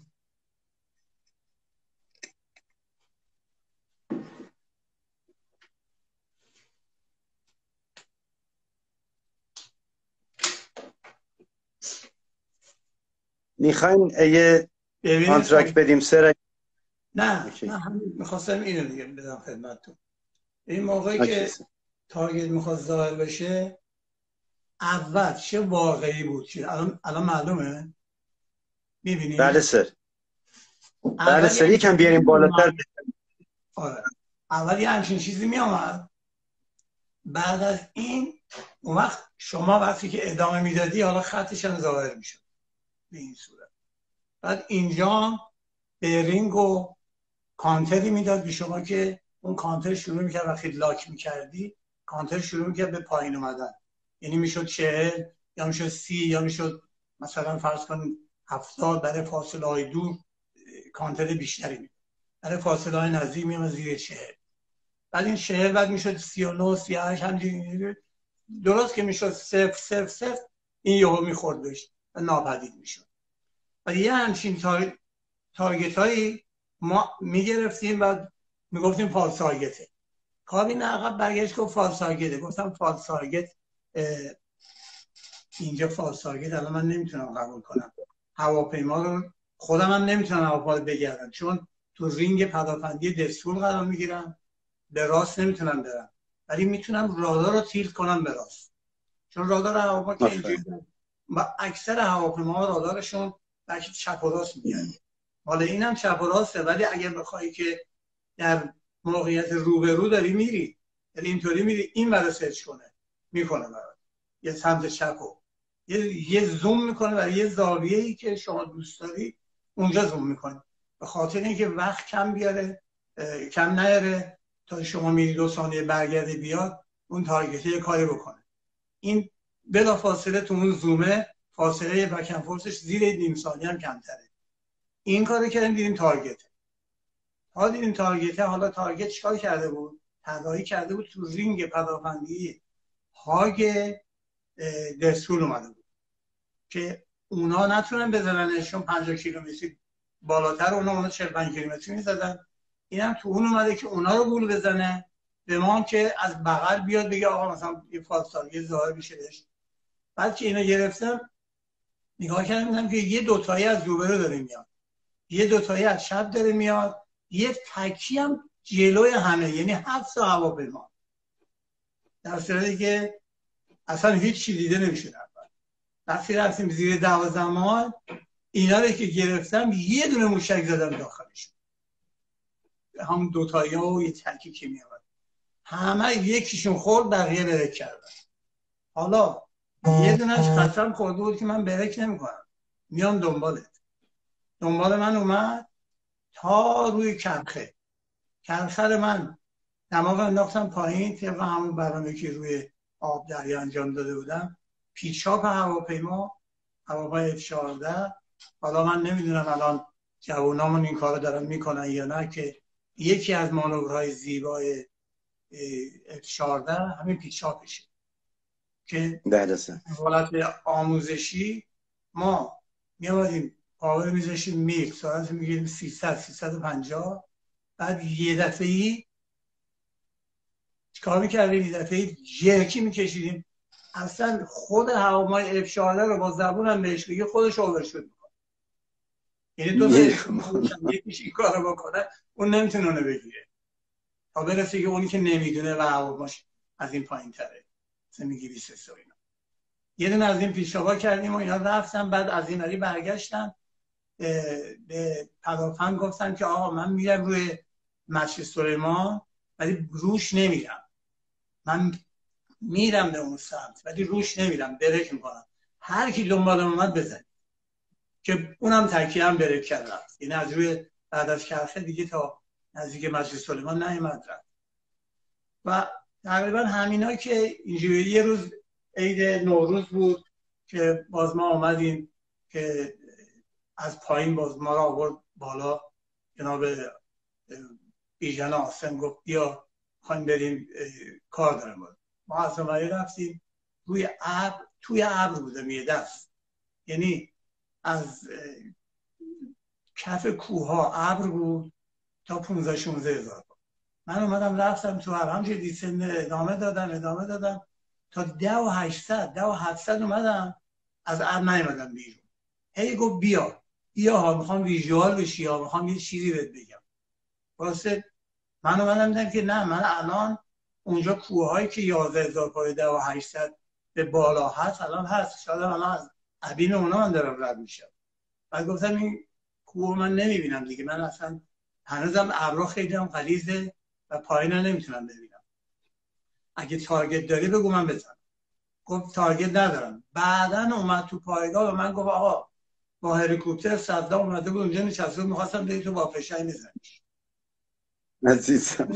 Speaker 1: میخواین یه کانترکت بدیم سر؟
Speaker 2: نه من میخواستم اینو دیگه بدم خدمتتون. این موقعی که تارگت میخواست ظاهر بشه، اول چه واقعی بود چه الان معلومه؟ میبینی؟
Speaker 1: بله سر. بله سر، یکم بیاریم بالاتر.
Speaker 2: آره اول یه همچین چیزی میامد. بعد از این اون وقت شما وقتی که ادامه میدادی حالا خطش هم ظاهر میشد به این صورت. بعد اینجا بیرینگ و کانتری میداد به شما که اون کانتر شروع میکرد وقتی لاک میکردی، کانتر شروع میکرد به پایین اومدن. یعنی میشد 40 یا میشد 30 یا میشد مثلا فرض کن 70. برای فاصله های دور کانتر بیشتری میداد، برای فاصله های نزدیک میومد زیر 40. بعد این 40 بعد میشد 39 38 همینجوری. درست که میشد 0 0 0 این یهو میخورد بهش و ناپدید میشد. و یه همچین تارگت هایی ما میگرفتیم و میگفتیم فالس تارگته. کابین عقب برگشت گفت فالس تارگته. گفتم فالس تارگت اینجا فالس تارگت الان من نمیتونم قبول کنم. هواپیما رو خودم هم نمیتونم هواپیما رو بگردم چون تو رینگ پدافندی دستور قرار میگیرم، به راست نمیتونم برم، ولی میتونم رادار رو تیلت کنم به راست. چون رادار هواپیما که اینجوری اکثر هواپیما رادارشون بلکه چپ و راست میگن. حالا اینم چپ و راسته، ولی اگر بخوای که در موقعیت روبرو داری میری، یعنی اینطوری میری این ور سرچ کنه میکنه برات یه سمت چپو یه زوم میکنه برای یه زاویه‌ای که شما دوست داری اونجا زوم میکنه، به خاطر اینکه وقت کم بیاره کم نیاره تا شما میری 2 ثانیه برگرده بیاد اون تارگت یه کاری بکنه. این بلا فاصله تو اون زومه فاصله بک اند فورسش زیر نیم ثانیه هم کمتره. این کارو کردیم دیدیم تارگته. حالا تارگت چیکار کرده بود؟ طراحی کرده بود تو رینگ پدافندی هاگ دستور اومده بود که اونا نتونن بزننشون 50 کیلومتری بالاتر اونا 45 کیلومتری میزدن. اینم تو اون اومده که اونا رو گول بزنه به ما که از بغل بیاد بگه آقا مثلا یه فالس تارگت ظاهر میشه بهش. بعد که اینا گرفتم نگاه کردم دیدم که یه دوتایی از روبرو داره میاد، یه دوتایی از چپ داره میاد، یه تکی هم جلوی همه، یعنی 7 تا هواپیما، در صورتی که اصلا هیچ چیز دیده نمیشه. وقتی رفتیم زیر 12 مایل اینا رو که گرفتم یه دونه موشک زدم داخلش، هم دوتایی ها و یه تکی که میاد همه یکیشون خورد بقیه برک کردن. حالا یه دونش قسم خورده بود که من برک نمیکنم، میام دنبال من اومد تا روی کرخه من دماغ انداختم پایین طبق همون برنامه که روی آب دریا انجام داده بودم. پیچاپ هواپیمای F-14. حالا من نمیدونم الان جوانامون این کارو دارن میکنن یا نه که یکی از مانورهای زیبای F-14 همین پیچاپشه که حالت آموزشی ما میامدیم پاور میذاشیم میل سرعت میگیریم 300-350. بعد یه دفعه‌ای چیکار میکردیم؟ یه دفعه‌ای جرکی میکشیدیم اصلا خود هواپیمای F-14 رو با زبونم بهش بگی خودش اوورشوت میکنه. یعنی تو یکیش این کارو بکنه اون نمیتونه اونو بگیره. تا برسه که اونی که نمیدونه و هواپیماش از این پایین تره مثلا میگی 23 و اینا. یه دونه از این پیشاوا کردیم و اینا رفتم. بعد از این وری برگشتم به پدافند گفتم که آقا من میرم روی مسجد سلیمان ولی روش نمیرم، من میرم به اون سمت ولی روش نمیرم، بریک میکنم، هر کی دنبالم اومد بزنید. که اونم تکیه هم بریک کرد رفت، یعنی از روی بعد از کرخه دیگه تا نزدیک مسجد سلیمان نیامد رفت. و تقریبا همینا که اینجوری. یه روز عید نوروز بود که باز ما آمدیم که از پایین باز ما را آورد بالا. جناب بیژن آسم گفت بیا خواهیم بریم کار دارم بود. ما از اونوری رفتیم روی ابر، توی ابر بودم یه دست، یعنی از کف کوه ها ابر بود تا 15-16 هزار. من اومدم رفتم تو ابر، همچه دیسنده ادامه دادم تا 10,800 اومدم، از ابر نیومدم بیرون. هی گفت بیا ها، میخوام ویژوال بشی ها، میخوام یه چیزی بهت بگم. واسه من اومدم دیدم که نه، من الان اونجا کوههایی که 11,000 پای 10,800 به بالا هست الان هست، شاید الان از عبین اونا من دارم رد میشم. بعد گفتم این کوه من نمیبینم دیگه، من اصلا هنوزم ابرا خیلی هم غلیظه و پایین نمیتونم ببینم، اگه تارگت داری بگو من بزنم. گفت تارگت ندارم. بعدن اومد تو پایگاه و من گفت آقا با هلیکوپتر صدا اومده بود اونجا نشسته بود، می‌خواستم دیگه تو با فشنگ بزنیش.
Speaker 1: عزیزم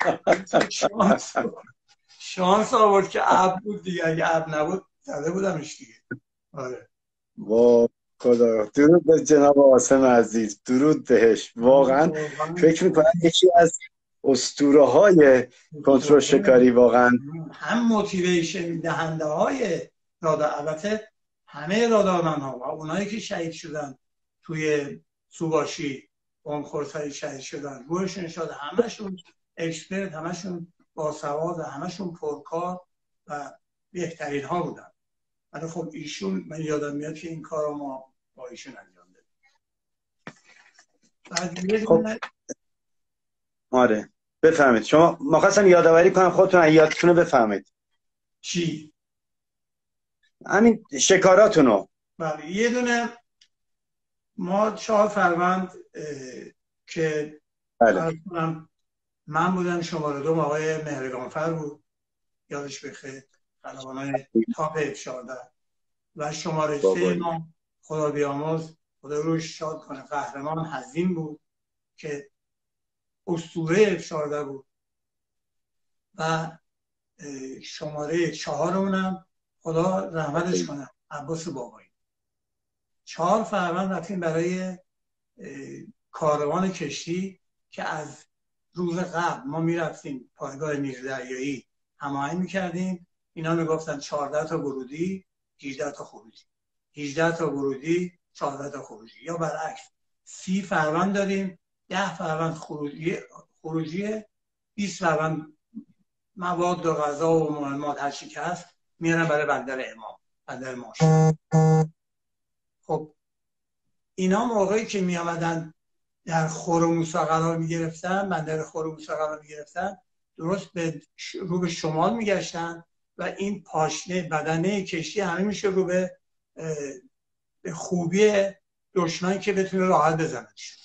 Speaker 2: شانس آورد که ابر بود دیگه، اگه ابر نبود زده بودمش دیگه. آره
Speaker 1: با خدا. درود به جناب آسم عزیز، درود بهش. واقعا فکر میکنم یکی از اسطوره های کنترل شکاری، واقعا
Speaker 2: هم موتیویشن دهنده های رادار. البته همه رادارمن ها و اونایی که شهید شدن توی سوباشی، بمبخورهای شهید شدن، روشون شد، همشون اکسپرت، همشون باسواد، همشون پرکار و بهترین ها بودن. ولی خب ایشون، من یادم میاد که این کار رو ما با ایشون انجام دادیم.
Speaker 1: خب آره بفهمید. شما ما خواستم یادآوری کنم خودتون یادتونه بفهمید
Speaker 2: چی؟
Speaker 1: همین شکاراتونو.
Speaker 2: بله، یه دونه ما 4 فروند که
Speaker 1: بله.
Speaker 2: من بودم، شماره 2 آقای مهرگانفر بود یادش بخیر، خلبانای تاپ F-14 و شماره 3 ما خدا بیامرز، خدا روش شاد کنه، قهرمان حزین بود که اسطوره F-14 بود. و شماره 4 اونم خدا رحمتش کنه عباس بابایی. 4 فروند رفتیم برای کاروان کشتی که از روز قبل ما میرفتیم پایگاه نیردریایی هماهنگ میکردیم، اینا میگفتن 14 تا ورودی 18 تا خروجی، 18 تا ورودی 14 تا خروجی، یا برعکس 30 فروند داریم 10 فروند خروجی 20 فروند مواد و غذا و مهمات هر چی که هست میارن برای بندر امام، بندر ماش. خب اینا موقعی که می آمدن در خرموسا قرار می گرفتن، بندر خرموسا قرار می گرفتن، درست رو به شمال می گشتن و این پاشنه بدنه کشتی همه میشه رو به خوبی دشمن که بتونه راحت بزنش.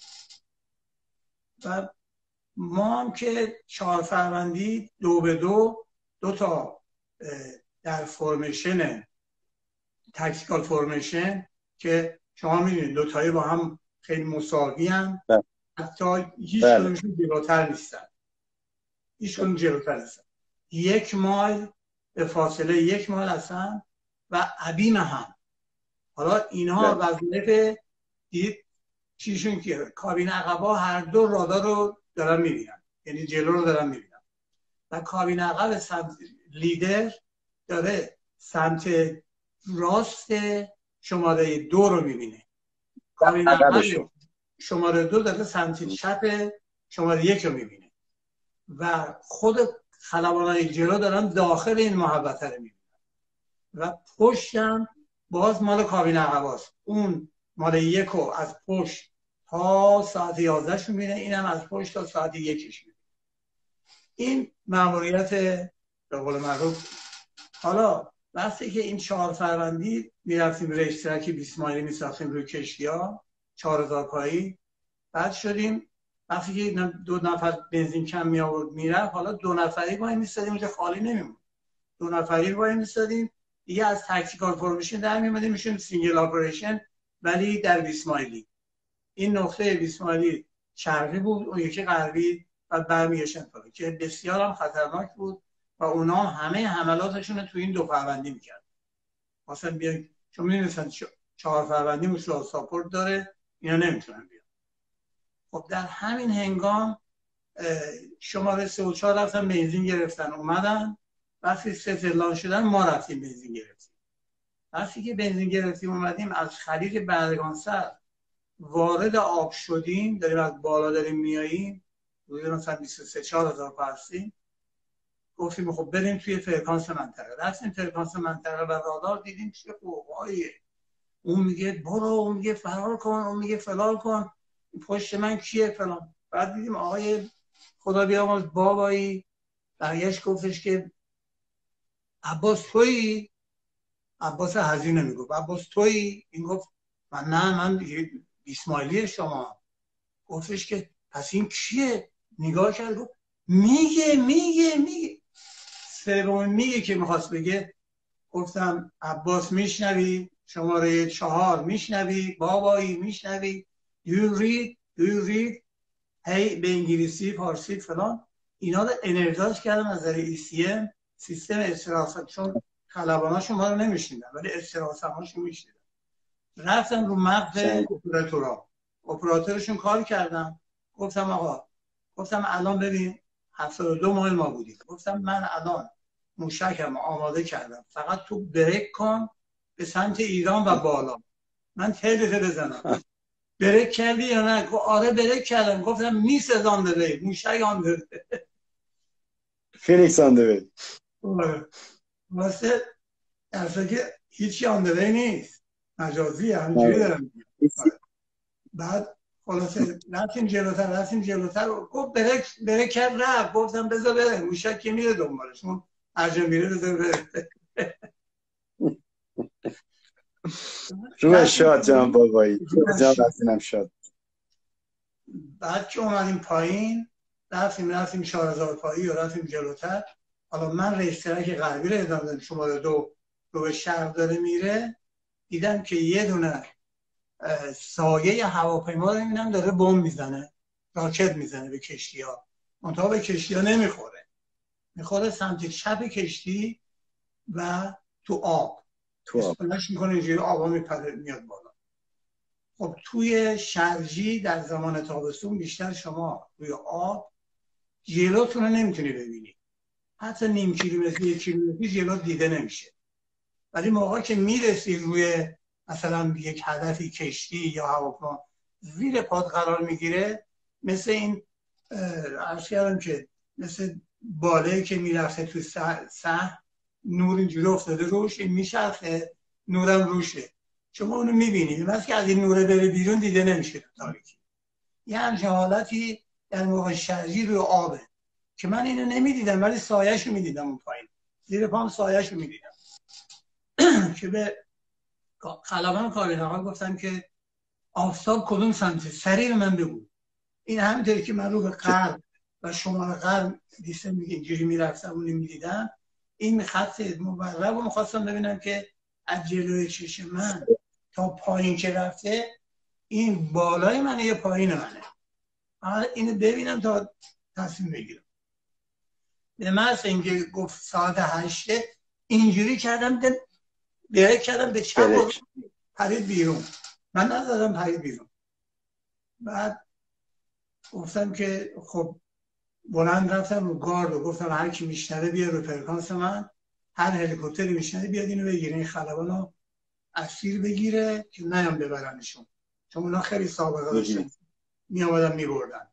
Speaker 2: و ما هم که 4 فروندی 2 به 2 تا در فرمیشن تاکتیکال فرمیشن که شما میدونید دوتایی با هم خیلی مساوی هم، حتی هیچ کنونشون جلوتر نیستن، هیچ کنون جلوتر نیستن، 1 مایل به فاصله 1 مایل هستن و عبیم هم. حالا اینها وظیفه دید چیشون که کابین عقبا هر دو رادار رو دارن میبینن، یعنی جلو رو دارن میبینن و کابین عقب لیدر داره سمت راست شماره 2 رو میبینه، کابین عقب شماره 2 داره سمت چپ شماره 1 رو میبینه و خود خلبانای جلو دارن داخل این محوطه رو میبینن و پشتم باز مال کابین عقباست، اون مال 1 رو از پشت تا ساعت 11 شون میبینه، اینم از پشت تا ساعت 1 شون میبینه. این ماموریت به قول معروف. حالا وقتی که این 4 فروردی میرفتیم ریشترک 20 مایلی میساختیم روی کشتی‌ها 4000 پایی. بعد شدیم وقتی که 2 نفر بنزین کم می آورد میرفت، حالا 2 نفری وای میستادیم اونجا خالی نمیمون. 2 نفری وای میستادیم دیگه، از تاکتیکال فورمیشن در میومدیم میشیم سینگل اپریشن ولی در 20 مایلی. این نقطه 20 مایلی شرقی بود، اون یکی غربی و برمیگشتن پایین که بسیار هم خطرناک بود و اونا همه حملاتشون رو تو این 2 فروردی میکرد. مثلا بیان چون میدونستن 4 فروردی مشروع ساپورت داره، اینا نمیتونن بیان. خب در همین هنگام شماره 3 و 4 رفتن بنزین گرفتن اومدن. وقتی ستلان شدن ما رفتیم بنزین گرفتیم. وقتی که بنزین گرفتیم اومدیم از خلیج بردگانسر وارد آب شدیم، داریم از بالا داریم میاییم، روی مثلا 23-4 هزار پرسیم. گفتیم خب بریم توی فرکانس منطقه. رفتیم فرکانس منطقه و رادار دیدیم چه قوقاییه. اون میگه برو، اون میگه فرار کن، اون میگه فلان کن، پشت من کیه فلان. بعد دیدیم آقای خدا بیامرز بابایی برگشت گفتش که عباس تویی؟ عباس هزینه میگفت عباس تویی؟ این گفت من 20 مایلی شما. گفتش که پس این کیه؟ نگاه کرد گفت میگه سوم میگه که میخواست بگه. گفتم عباس میشنوی؟ شماره 4 میشنوی؟ بابایی میشنوی؟ do you read هی به انگلیسی فارسی فلان اینا رو انرژایز کردم از نظر ECM سیستم استراسات، چون خلباناشون ما رو نمیشنیدن ولی استراساماشون میشنیدن. رفتم رو مغز اپراتورشون کار کردم. گفتم آقا، گفتم الان ببین 72 مایل ما بودیم. گفتم من الان موشکم آماده کردم، فقط تو بریک کن به سمت ایران و بالا. من تلته بزنم بریک کردی یا نه؟ آره بریک کردم. گفتم میسز آن د وی، موشک آن د وی،
Speaker 1: فینیکس آن د وی.
Speaker 2: واسه درسته که هیچی آن د وی نیست، مجازی همینجوری دارم. بعد خلاصه رفتیم جلوتر گفت بریک کرد رفت. گفتم بذار بره، موشک که میره دنبالش، اون هر میره بذار بره.
Speaker 1: روح شاد جناب بابایی، جناب رسینم شاد.
Speaker 2: بعد که اومدیم پایین رفتیم 4000 پایی و رفتیم جلوتر. حالا من ریشترک غربی رو ادامه دادم، شماره 2 رو به شرق داره میره. دیدم که یه دونه سایه هواپیما رو میبینم داره بمب میزنه، راکت میزنه به کشتی ها. منتها به کشتی ها نمیخوره، میخوره سمت چپ کشتی و تو آب اسپلش میکنه، اینجوری آبا میپره میاد بالا. خب توی شرجی در زمان تابستون بیشتر شما روی آب جلوتون رو نمیتونی ببینی، حتی نیم کیلومتر 1 کیلومتر جلو دیده نمیشه. ولی موقعی که میرسی روی مثلا یک هدفی کشتی یا هواپیما زیر پات قرار میگیره، مثل این عرض کردم که مثل باله که میرفته تو سه نور اینجوری افتاده روش، این میچرخه نورم روشه، شما اونو میبینید. مثل که از این نوره بره بیرون دیده نمیشه تو تاریکی. یه همچین حالتی در موقع شرجی روی آبه که من اینو نمیدیدم ولی سایه‌شو میدیدم اون پایین، زیر پام سایه‌شو میدیدم. که به خلبان کابین‌آقا گفتم که آفتاب کدوم سمته، سریع من بگو. این همینطوری که من رو به غرب و شمال غرب دیستم میگه اینجوری میرفتم اونی میدیدم. این خط مبرب رو میخواستم ببینم که از جلوی چشم من تا پایین که رفته این بالای منه یا پایین منه، اینو ببینم تا تصمیم بگیرم. به محض اینکه گفت ساعت 8 اینجوری کردم بریک کردم به چپ پرید بیرون، من نزدم پرید بیرون. بعد گفتم که خب بلند رفتم رو گارد و گفتم هر کی میشنوه بیاد رو فرکانس من، هر هلیکوپتری میشنوه بیاد اینو بگیره، این خلبانو اسیر بگیره که نیام ببرنشون، چون اونا خیلی سابقه داشتن می آمدن می بردن.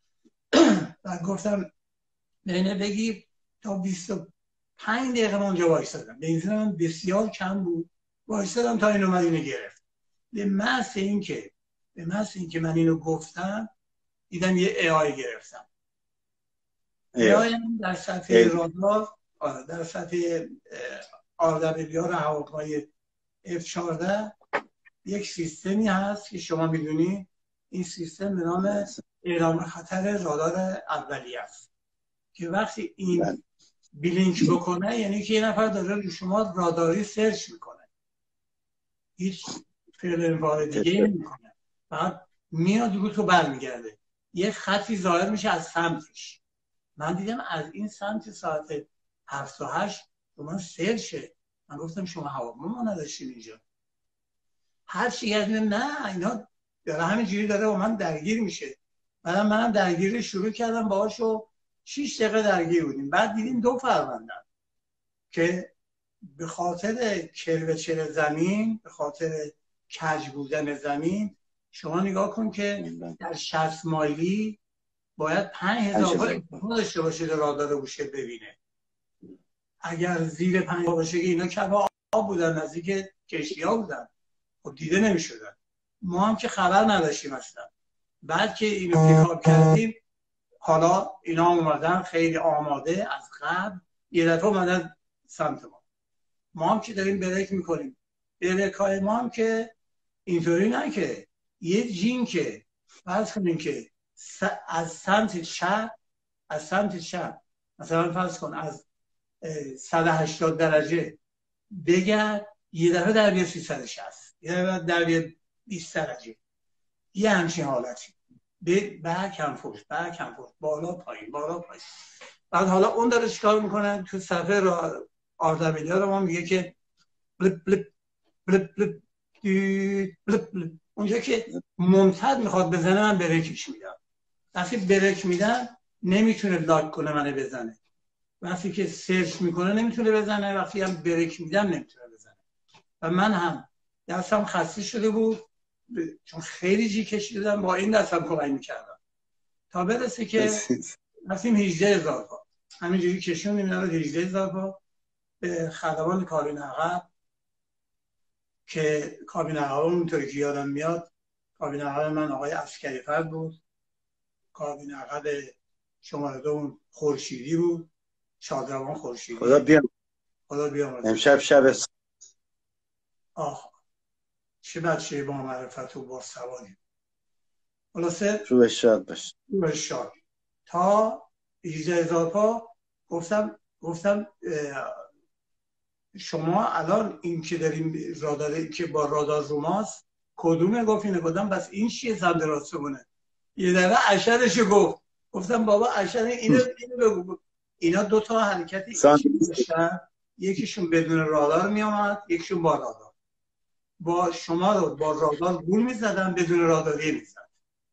Speaker 2: بعد گفتم اینه بگیر. تا 25 دقیقه من اونجا وایسادم، بنزین من بسیار کم بود، وایسادم تا این اومد اینو گرفت. به محض اینکه من اینو گفتم دیدم یه AI گرفتم. بیایم در سطح رادار، در سطح RWR هواپای F-14 یک سیستمی هست که شما میدونید این سیستم به نام اعلام خطر رادار اولیه است که وقتی این بلینک بکنه یعنی که یه نفر داره رو شما راداری سرچ میکنه، هیچ فعل انفعال دیگه نمیکنه، فقط میاد رو تو برمیگرده، یه خطی ظاهر میشه از سمتش. من دیدم از این سمت ساعت 7 و 8 شما سرچه، من گفتم شما هواپیما ما نداشتیم اینجا، هر چی گردیم نه اینا داره همینجوری داره با من درگیر میشه. منم درگیری شروع کردم باهاشو، 6 دقیقه درگیر بودیم. بعد دیدیم 2 فروندن که به خاطر کلوچر زمین، به خاطر کج بودن زمین، شما نگاه کن که در 60 مایلی باید 5000 بار داشته باشه رادار گوشه ببینه. اگر زیر 5000 باشه که اینا کف آب بودن، نزدیک کشتی‌ها بودن، خب دیده نمی‌شدن. ما هم که خبر نداشتیم اصلا. بعد که اینو پیکاپ کردیم، حالا اینا اومدن خیلی آماده از قبل، یه دفعه اومدن سمت ما. ما هم که داریم بریک میکنیم، بریک‌های ما هم که اینطوری نه که یه جین که فرض کنیم که از سمت چپ مثلا فرض کن از 180 درجه بگرد، یه دفعه در بیاد 360، یه دفعه در بیاد 20 درجه، یه همچین حالتی بک هم فوش بالا پایین. بعد حالا اون داره چیکار میکنه تو صفحه RWR رو ما میگه که بلپ بلپ بلپ بلپ بلپ بلپ. اونجا که ممتد میخواد بزنه من بریکش میدم، وقتی بریک میدم نمیتونه لاک کنه منو بزنه، وقتی که سرچ میکنه نمیتونه بزنه، وقتی هم بریک میدم نمیتونه بزنه. و من هم دستم خسته شده بود چون خیلی جی کشیدم، با این دستم کمک میکردم تا برسه که رفتیم 18000 پا همینجوری کشوندیم اینا رو 18000 پا به خدمات کابین عقب، که کابین عقب اونطوری که یادم میاد کابین عقب من آقای عسکری فرد بود، کابین عقب شماره 2 خورشیدی بود، شادروان خورشیدی. خدا بیامرزه.
Speaker 1: امشب شب
Speaker 2: چه بچه با معرفت و با سوادی. خلاصه
Speaker 1: روح شاد باش.
Speaker 2: روح شاد تا 18000 پا گفتم شما الان این که داریم راداره که با رادار رو ماست کدومه؟ گفت اینه. گفتم بس این چیه سمت راستمونه؟ یه دقیقه اشرشو گفتم بابا اشر اینو بگو. اینا 2 تا حرکتی داشتن، یکیشون بدون رادار میامد، یکیشون با رادار. با شما رو با رادار گول میزدن، بدون راداری میزدن.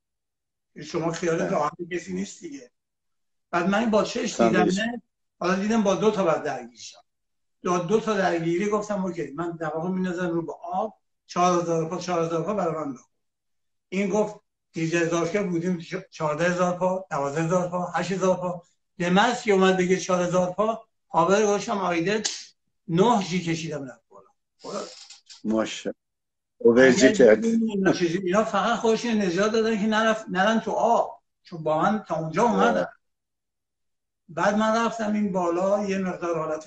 Speaker 2: شما خیالت راحت کسی نیست دیگه. بعد من با چش دیدم نه، حالا دیدم با 2 تا بعد درگیر شدم. 2 تا درگیری گفتم اوکی من دماغو میندازم رو با آب. 4000 پا برای من. این گفت 18000 که بودیم 14000 پا، 12000 پا، 8000 پا. دمس که اومد بگه 4000 پا، پاور گوشم آیده 9 جی کشیدم رفت بالا.
Speaker 1: ماشاءالله. اوورجی کرد.
Speaker 2: اینا فقط خودشون نجات دادن که نرن تو آب، چون با من تا اونجا اومدن. بعد من رفتم این بالا، یه مقدار حالت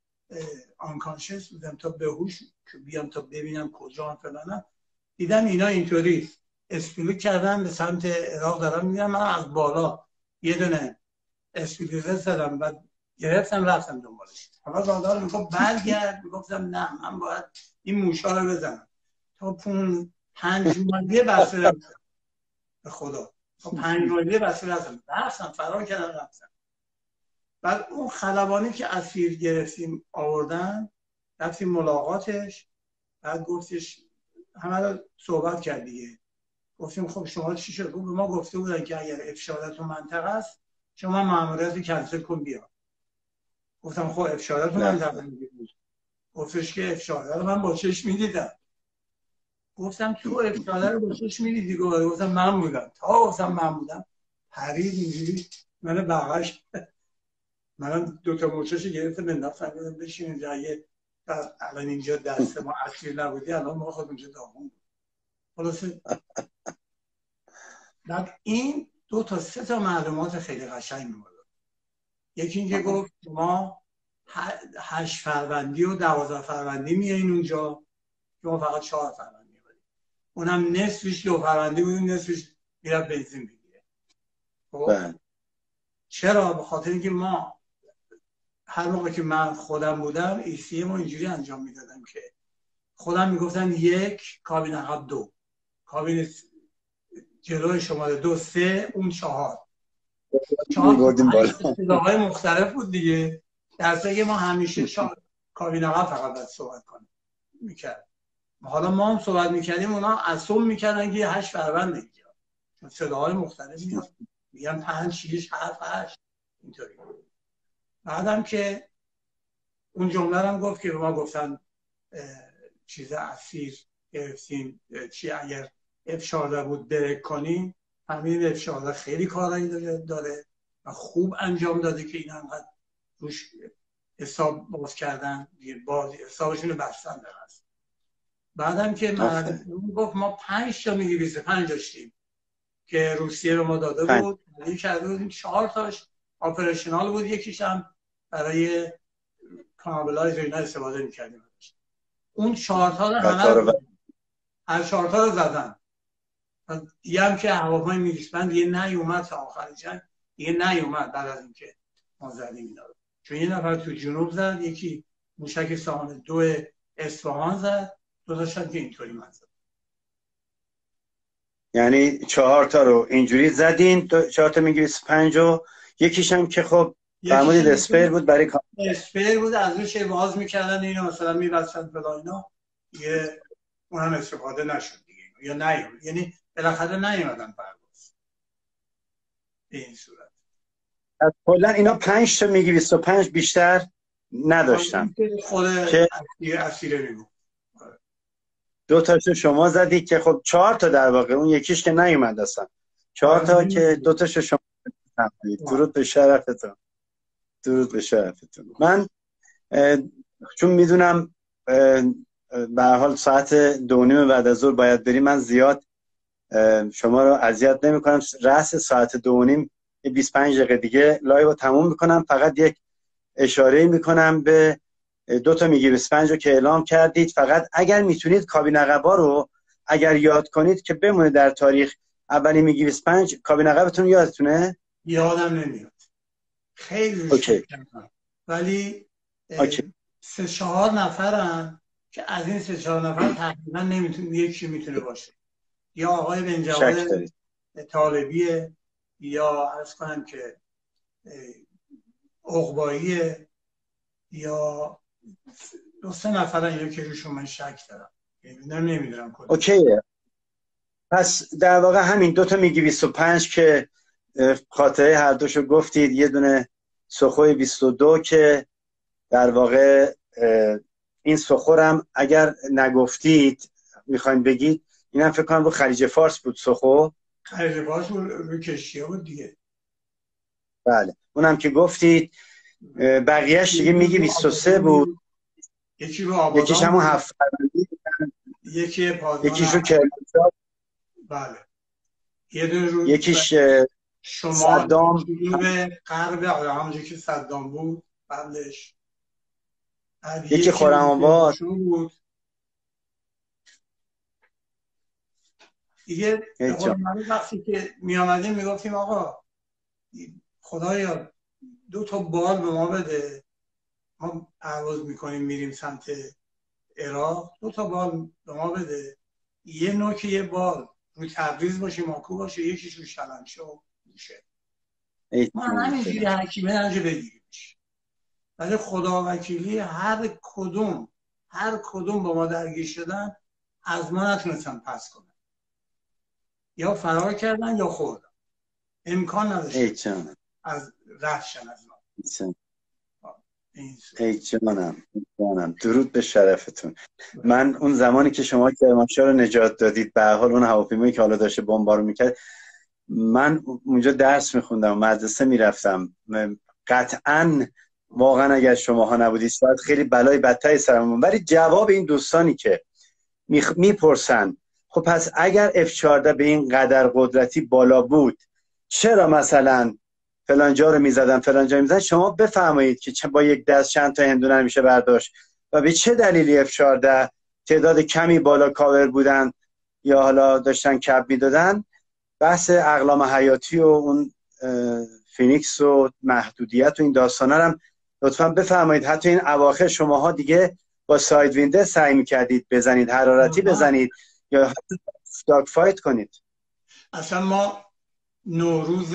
Speaker 2: آنکانشس بودم تا بهوش که بیام تا ببینم کجا هم فلانم. دیدم اینا اینطوری اسپیلوک کردن به سمت عراق دارم میرم. من از بالا یه دونه اسپیلوک زدم و گرفتم رفتم دنبالش. حالا رادار میگفت برگرد، میگفتم نه من باید این موشا رو بزنم. تا 5 مایلی بسته رفتم، به خدا تا 5 مایلی بسته رفتم فرار کردم رفتم. بعد اون خلبانی که اسیر گرفتیم آوردن، رفتیم ملاقاتش. بعد گفتش همه رو صحبت کرد دیگه. گفتیم خب شما چی شد؟ گفت ما گفته بودن که اگر افشارات تو منطقه است شما ماموریت کنسل کن بیا. گفتم خب افشارات تو منطقه بود. گفتش که افشارات رو من با چشم میدیدم. گفتم تو افشارات رو با چشم میدیدی؟ گفتم من بودم. تا گفتم من بودم پرید اینجوری من بغاش، من 2 تا موچاشو گرفتم انداختم گفتم بشین اینجا، اگه الان اینجا دست ما اصلی نبودی الان ما خود اونجا داغون بود. خلاصه بعد این 2 تا 3 تا معلومات خیلی قشنگ می‌داد. یکی اینکه گفت شما 8 فروردی و 12 فروردی میایین اونجا، شما فقط 4 فروردی میایین. اونم نصفش 2 فروردی بود، نصفش میرفت بنزین بگیره. خب چرا؟ به خاطر اینکه ما هر موقع که من خودم بودم ایسی ما اینجوری انجام میدادم که خودم میگفتم 1 کابین عقب 2، کابین جلوی شماره 2 3 اون 4
Speaker 1: بردیم بالا.
Speaker 2: صداهای مختلف بود دیگه، در صورتی که ما همیشه کابین عقب فقط باید صحبت کنیم میکرد. حالا ما هم صحبت میکردیم، اونا اسوم میکردن که 8 فروند میگه، چون صداهای مختلف میاد، میگن 5 6 7 8 اینطوری. بعدم که اون جمله هم گفت که به ما گفتن چیز اسیر گرفتیم، چی اگر F14 بود درک کنیم. همین F14 خیلی کارایی داره و خوب انجام داده که این انقدر روش حساب باز کردن، باز حسابشون رو بستن در هست. بعدم که من گفت ما 5 تا میگی 25 داشتیم که روسیه به ما داده بود، یکی کرده بودیم 4 تاش آپریشنال بود، یکیش هم برای کانابلایز و اینا استفاده میکردیم. اون 4 تا رو همه هر 4 تا رو زدن. دیگه هم که هواپیمای میریسبند دیگه نیومد تا آخر جنگ، دیگه نیومد بعد از اینکه ما زدیم اینا رو. چون یه نفر تو جنوب زد، یکی موشک ساهان 2 اصفهان زد، 2 تاشم که اینطوری من زد.
Speaker 1: یعنی 4 تا رو اینجوری زدین، 4 تا میگی 25 و یکیش هم که خب فرمودید اسپیر بود، برای
Speaker 2: اسپیر بود، از روش باز میکردن اینو مثلا میبستن بلا اینا، یه اونم استفاده نشد دیگه یا نیومد، یعنی بالاخره نیومدن پرواز به این صورت.
Speaker 1: کلا اینا 5 تا میگی 25 بیشتر نداشتن،
Speaker 2: خود اسیره میگو
Speaker 1: 2 تاشو شما زدی که خب 4 تا در واقع، اون یکیش که نیومد اصلا، 4 تا که 2 تاشو شما زدید. درود به شرفتون، درود به شرفتون. من چون میدونم به هر حال ساعت 2:30 بعد از ظهر باید بریم، من زیاد شما رو اذیت نمی‌کنم. رأس ساعت 2:30 25 دقیقه دیگه لایو رو تموم میکنم. فقط یک اشاره میکنم به 2 تا میگی 25 رو که اعلام کردید. فقط اگر میتونید کابین عقبا رو اگر یاد کنید که بمونه در تاریخ. اولی میگی 25 کابین عقبتون یادتونه؟
Speaker 2: یادم نمیاد خیلی ولی 3-4 نفرن که از این 3-4 نفر تقریبا نمیتونه یکی میتونه باشه، یا آقای بنجواد طالبیه، یا عرض کنم که عقباییه، یا 2-3 نفرن یکی روشون من شک دارم، نمیدونم کدوم.
Speaker 1: اوکیه. پس در واقع همین 2 تا میگی 25 که خاطره هر دوشو گفتید، یه دونه سخوی 22 که در واقع این سخورم اگر نگفتید میخواین بگید، اینم فکر کنم رو خلیج فارس بود. سخو
Speaker 2: خلیج فارس رو کشتیه بود دیگه.
Speaker 1: بله اونم که گفتید. بقیهش دیگه میگی 23 بود،
Speaker 2: یکی رو آبادان،
Speaker 1: یکیش همون 7 فروردی، یکیش رو کرمانشاه،
Speaker 2: بله یه دونه رو
Speaker 1: یکیش
Speaker 2: شمال جنوب غرب، همونجوری که صدام بود قبلش،
Speaker 1: یکی خرم‌آباد
Speaker 2: بود دیگه. وقتی که می آمدیم میگفتیم آقا خدایا 2 تا بال به ما بده، ما پرواز میکنیم میریم سمت عراق، 2 تا بال به ما بده، یه نوک یه بال رو تبریز باشه، ماکو باشه، یکیش رو شلنشو میشه، ما همینجوری حکیمه نجه بگیریمش. ولی خدا وکیلی هر کدوم با ما درگیر شدن از ما نتونستن پس کنن، یا فرار کردن یا خوردن، امکان نداشت از رهشن از ما.
Speaker 1: ای جانم درود به شرفتون. من اون زمانی که شما کرمانشاه رو نجات دادید، به هر حال اون هواپیمایی که حالا داشت بمبارو میکرد، من اونجا درس میخوندم، مدرسه میرفتم. قطعاً واقعا اگر شماها نبودید شاید خیلی بلای بدتری سرمون. ولی جواب این دوستانی که میپرسن خب پس اگر F14 به این قدر قدرتی بالا بود، چرا مثلا فلانجا رو میزدن فلانجا میزدن، شما بفرمایید که با یک دست چند تا هندونه میشه برداشت و به چه دلیلی F14 تعداد کمی بالا کاور بودن یا حالا داشتن کب میدادن. بحث اقلام حیاتی و اون فینیکس و محدودیت و این داستانا رو هم لطفا بفرمایید. حتی این اواخر شماها دیگه با ساید وینده سعی میکردید بزنید، حرارتی بزنید یا حتی داگ فایت کنید.
Speaker 2: اصلا ما نوروز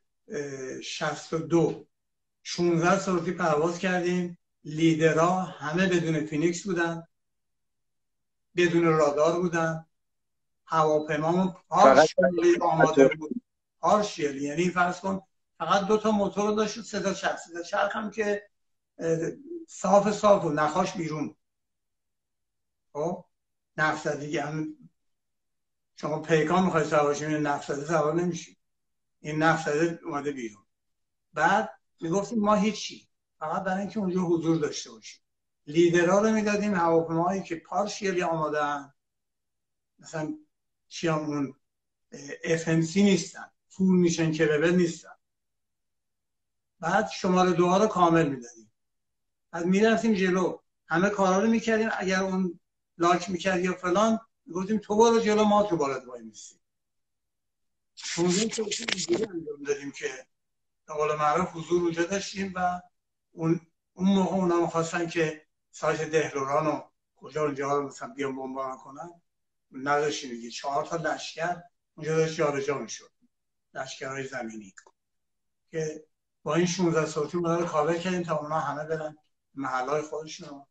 Speaker 2: 62 16 سورتی پرواز کردیم، لیدرها همه بدون فینیکس بودن، بدون رادار بودن، هواپیمامون پارشیلی آماده بود. پارشیل یعنی فرض کن فقط 2 تا موتور داشت، 3 چرخ هم که صاف و نخاش بیرون. خب نفت دیگه هم شما پیکان میخواید سوار باشید، نفت زده سوار نمیشید، این نفت زده اومده بیرون. بعد میگفتیم ما هیچی، فقط برای اینکه اونجا حضور داشته باشیم لیدرها رو میدادیم، هواپیماهایی که پارشیلی آمادن، مثلا چیامون FMC نیستن، فول میشن کلبل نیستن. بعد شماره 2 رو کامل میدادیم، بعد میرفتیم جلو، همه کارا رو میکردیم. اگر اون لاک میکرد یا فلان گفتیم تو برو جلو، ما تو بالات وای میسیم. اونجا تو اینجوری انجام دادیم که به قول معروف حضور اونجا داشتیم. و اون موقع اونا میخواستن که سایت دهلوران و کجا اونجا رو مثلا بیان بمباران کنن، نداشتیم دیگه. 4 تا لشکر اونجا داشت جابجا میشد، لشکرهای زمینی، که با این 16 سورتی اونا رو کاور کردیم تا اونا همه برن محلهای خودشون.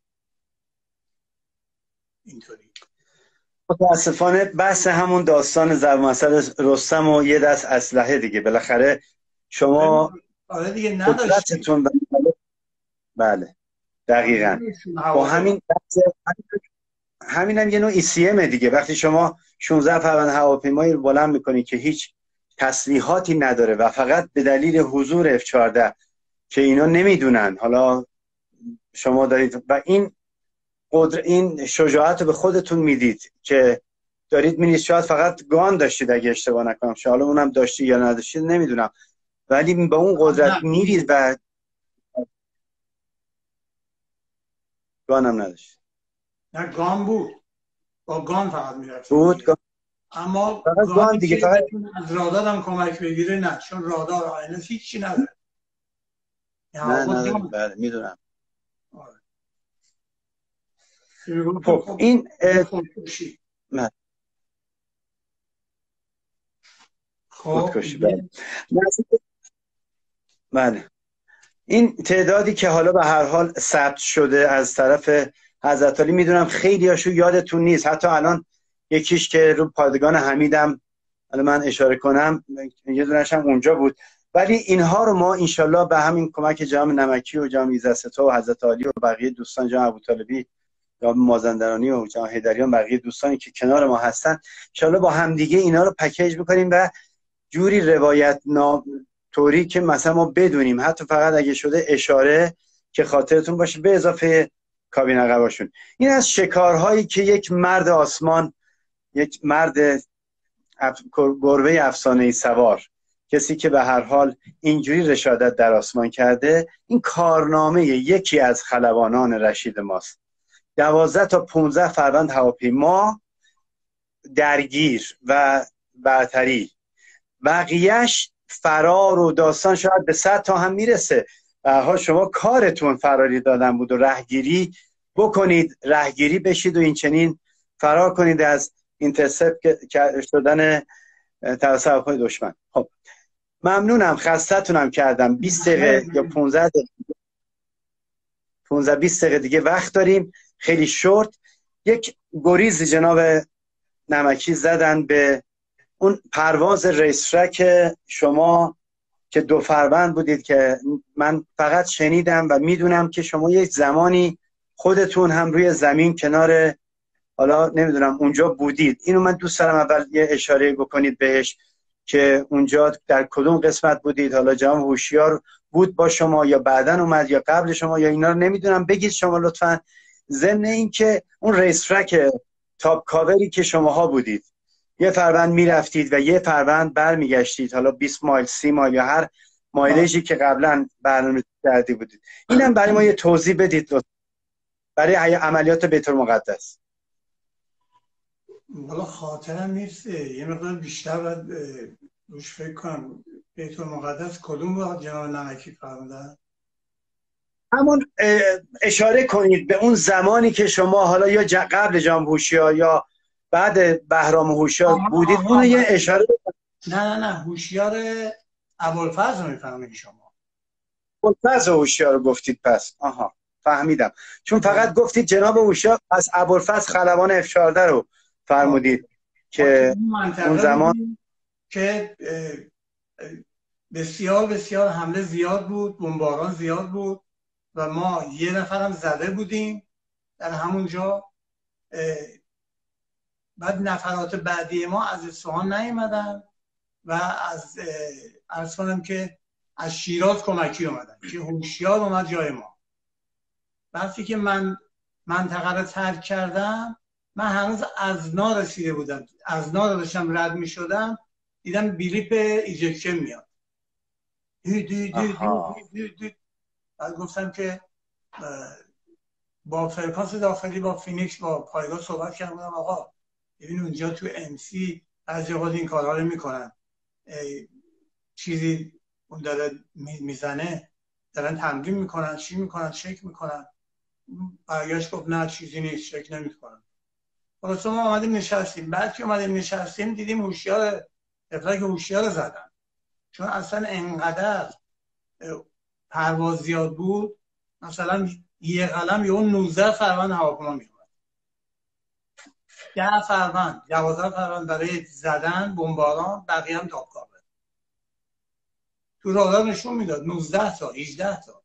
Speaker 2: اینطوری
Speaker 1: متاسفانه بحث همون داستان ضرب مثل رستم و یه دست اسلحه دیگه، بالاخره شما
Speaker 2: آره دیگه نداشتیم.
Speaker 1: بله دقیقاً. با همین هم یه نوع ECM دیگه. وقتی شما 16 پرونده هواپیمایی رو بلند میکنید که هیچ تسلیحاتی نداره و فقط به دلیل حضور F14 که اینا نمیدونن، حالا شما دارید و این شجاعت رو به خودتون میدید که دارید می‌بینید. شاید فقط گان داشتید اگه اشتباه نکنم، شاید اونم داشتی یا نداشتید نمیدونم، ولی با اون قدرت میرید و گانم نداشت.
Speaker 2: نه گان بود، با گان فقط میرفت
Speaker 1: بود گان.
Speaker 2: اما
Speaker 1: گان دیگه فقط
Speaker 2: از رادار هم کمک بگیره نه، چون رادار آینه هیچی نداره.
Speaker 1: نه بله میدونم.
Speaker 2: خب
Speaker 1: این خودکشی بله. این تعدادی که حالا به هر حال ثبت شده از طرف حضرت علی، میدونم خیلی هاشو یادتون نیست، حتی الان یکیش که رو پادگان حمیدم الان من اشاره کنم یه دونش هم اونجا بود. ولی اینها رو ما انشالله به همین کمک جناب نمکی و جناب ایزدستا و حضرت علی و بقیه دوستان، جناب ابوطالبی، جناب مازندرانی و جناب حیدریان، بقیه دوستانی که کنار ما هستن، انشالله با همدیگه اینا رو پکیج بکنیم و جوری روایت طوری که مثلا ما بدونیم، حتی فقط اگه شده اشاره که خاطرتون باشه، به اضافه کابین عقباشون. این از شکارهایی که یک مرد آسمان، یک مرد گربه افسانه‌ای سوار، کسی که به هر حال اینجوری رشادت در آسمان کرده، این کارنامه یکی از خلبانان رشید ماست. 12 تا 15 فروند هواپیما درگیر و برتری، بقیهش فرار و داستان شاید به 100 تا هم میرسه. به هر حال شما کارتون فراری دادن بود و رهگیری بکنید، رهگیری بشید و این چنین فرار کنید از اینترسپت شدن توسط هواپیمای دشمن. خب ممنونم، خسته‌تونم کردم. 20 دقیقه یا 15 دقیقه دیگه وقت داریم، خیلی شورت. یک گریز جناب نمکی زدن به اون پرواز ریس ترک شما که 2 فروند بودید که من فقط شنیدم و میدونم که شما یک زمانی خودتون هم روی زمین کنار، حالا نمیدونم اونجا بودید. اینو من دوست دارم اول یه اشاره بکنید بهش که اونجا در کدوم قسمت بودید، حالا جناب هوشیار بود با شما یا بعدن اومد یا قبل شما یا اینا رو نمیدونم، بگید شما لطفاً. ضمن این که اون ریس ترک تاپ کاوری که شماها بودید، یه فروند میرفتید و یه فروند برمیگشتید، حالا 20 مایل 30 مایل یا هر مایلجی که قبلا برنامه کردی بودید. اینم برای ما یه توضیح بدید لطفا برای عملیات بیت المقدس.
Speaker 2: والا خاطرم نیست، یه مقدار بیشتر باید روش فکر کنم. بیت المقدس کدوم بود جناب نمکی فرمودن؟
Speaker 1: همون اشاره کنید به اون زمانی که شما حالا یا قبل جناب هوشیار یا بعد بهرام هوشیار بودید، اون یه اشاره.
Speaker 2: نه هوشیار ابوالفضل رو میفرمایید شما؟
Speaker 1: ابوالفضل هوشیار رو گفتید پس. آها فهمیدم، چون فقط گفتید جناب هوشیار، پس ابوالفضل خلبان F14 رو فرمودید که اون زمان
Speaker 2: که بسیار حمله زیاد بود، بمباران زیاد بود و ما یه نفرم زده بودیم در همونجا. بعد نفرات بعدی ما از اصفهان نیومدن و از عرض کنم که از شیراز کمکی اومدن که هوشیار اومد جای ما. وقتی که من منطقه رو ترک کردم، من هنوز ازنا رسیده بودم، ازنا رو داشتم رد می شدم، دیدم بیلیپ ایجکشن میاد. بعد گفتم که با فرکانس داخلی با فینیکس با پایگاه صحبت کردم، آقا ببین اونجا تو MC از جهات این کارها رو میکنن، چیزی اون داره میزنه، دارن تمرین میکنن، چی میکنن، شک میکنن. برگشت گفت نه چیزی نیست، شک نمیکنن. خلاص ما اومدیم نشستیم. بعد که اومدیم نشستیم دیدیم هوشیار افلاک هوشیار زدن، چون اصلا انقدر پرواز زیاد بود. مثلا یه قلم یه اون 19 فروند هواپیما میومد، 10 فروند 12 فروند برای زدن بمباران، بقیه هم تاپکابل. تو رادار نشون میداد 19 تا 18 تا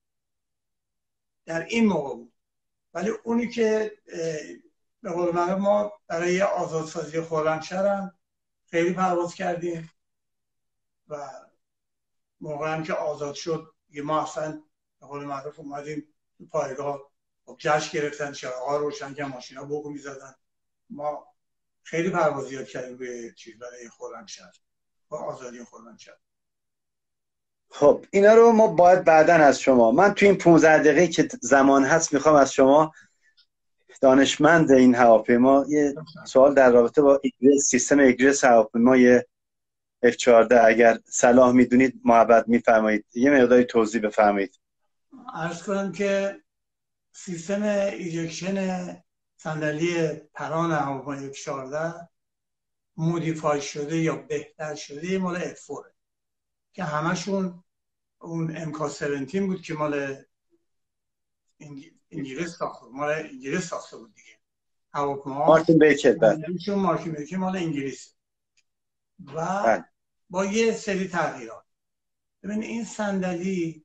Speaker 2: در این موقع بود. ولی اونی که به قول معروف ما برای آزادسازی خرمشهر هم خیلی پرواز کردیم و موقع هم که آزاد شد یه ما اصلا به قول معروف اومدیم تو پایگاه، جشن گرفتن، چراغا روشن که ماشینا بوق میزدن. ما خیلی پروازیات کردیم به چیز برای خرمشهر با آزادی خرمشهر.
Speaker 1: خب اینا رو ما باید بعداً از شما، من تو این 15 دقیقه که زمان هست میخوام از شما دانشمند این هواپیما یه سوال در رابطه با سیستم اگریس هواپیمای F14 اگر صلاح میدونید محبت میفرمایید یه مقداری توضیح بفرمایید.
Speaker 2: عرض کنم که سیستم ایجکشن صندلی پران هواپیمای F14 مودیفای شده یا بهتر شده مال F4 که همشون اون MK17 بود که مال انگلیس ساخته، مال انگلیس ساخته بود دیگه. هواپیما
Speaker 1: مارتین بیکر
Speaker 2: مارتین بیکر مال انگلیس و با یه سری تغییرات. ببین این صندلی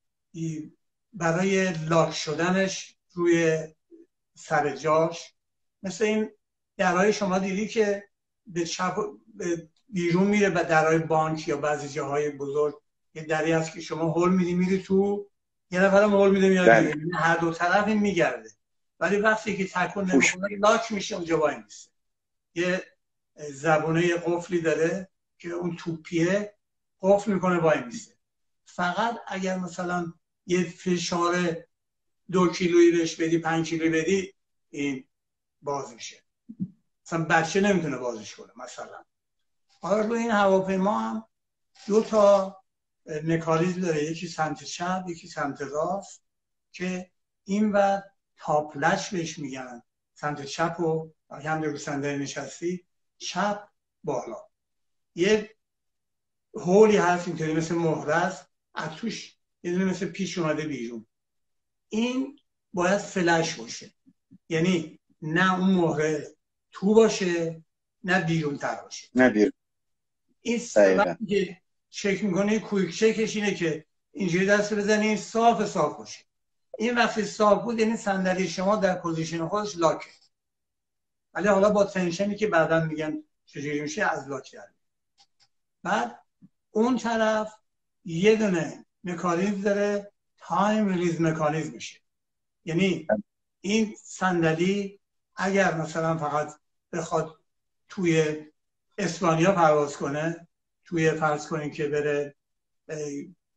Speaker 2: برای لاک شدنش روی سر جاش مثل این درهای شما دیدی که به چپ به بیرون میره و درهای بانک یا بعضی جاهای بزرگ یه دری هست که شما هول میدی میری تو، یه نفرم هول میده میاد بیرون، هر دو طرف این میگرده. ولی وقتی که تکون نمیخونه لاک میشه اونجا وای میسته. یه زبونه قفلی داره که اون توپیه قفل میکنه وای میسته. فقط اگر مثلا یه فشار 2 کیلویی بهش بدی 5 کیلویی بدی این باز میشه. مثلا بچه نمیتونه بازش کنه مثلا. حالا روی این هواپیما هم 2 تا مکانیزم داره، یکی سمت چپ یکی سمت راست که این و تاپلچ بهش میگن. سمت چپ و هم در صندلی نشستی چپ بالا یه هولی هست اینطوری مثل مهره است، از توش یه دونه مثل پیش اومده بیرون. این باید فلش باشه، یعنی نه اون مهره تو باشه نه بیرون تر باشه.
Speaker 1: نه بیرون.
Speaker 2: این وقتی که چک میکنه کویک چکش اینه که اینجوری دست بزنید صاف باشه. این وقتی صاف بود یعنی صندلی شما در پوزیشن خودش لاکه. ولی حالا با تنشنی که بعداً میگن چجوری میشه از لاک در. بعد اون طرف یه دونه مکانیزم داره تایم ریلیز مکانیزم میشه، یعنی این صندلی اگر مثلا فقط بخواد توی اسپانیا پرواز کنه، توی فرض کنیم که بره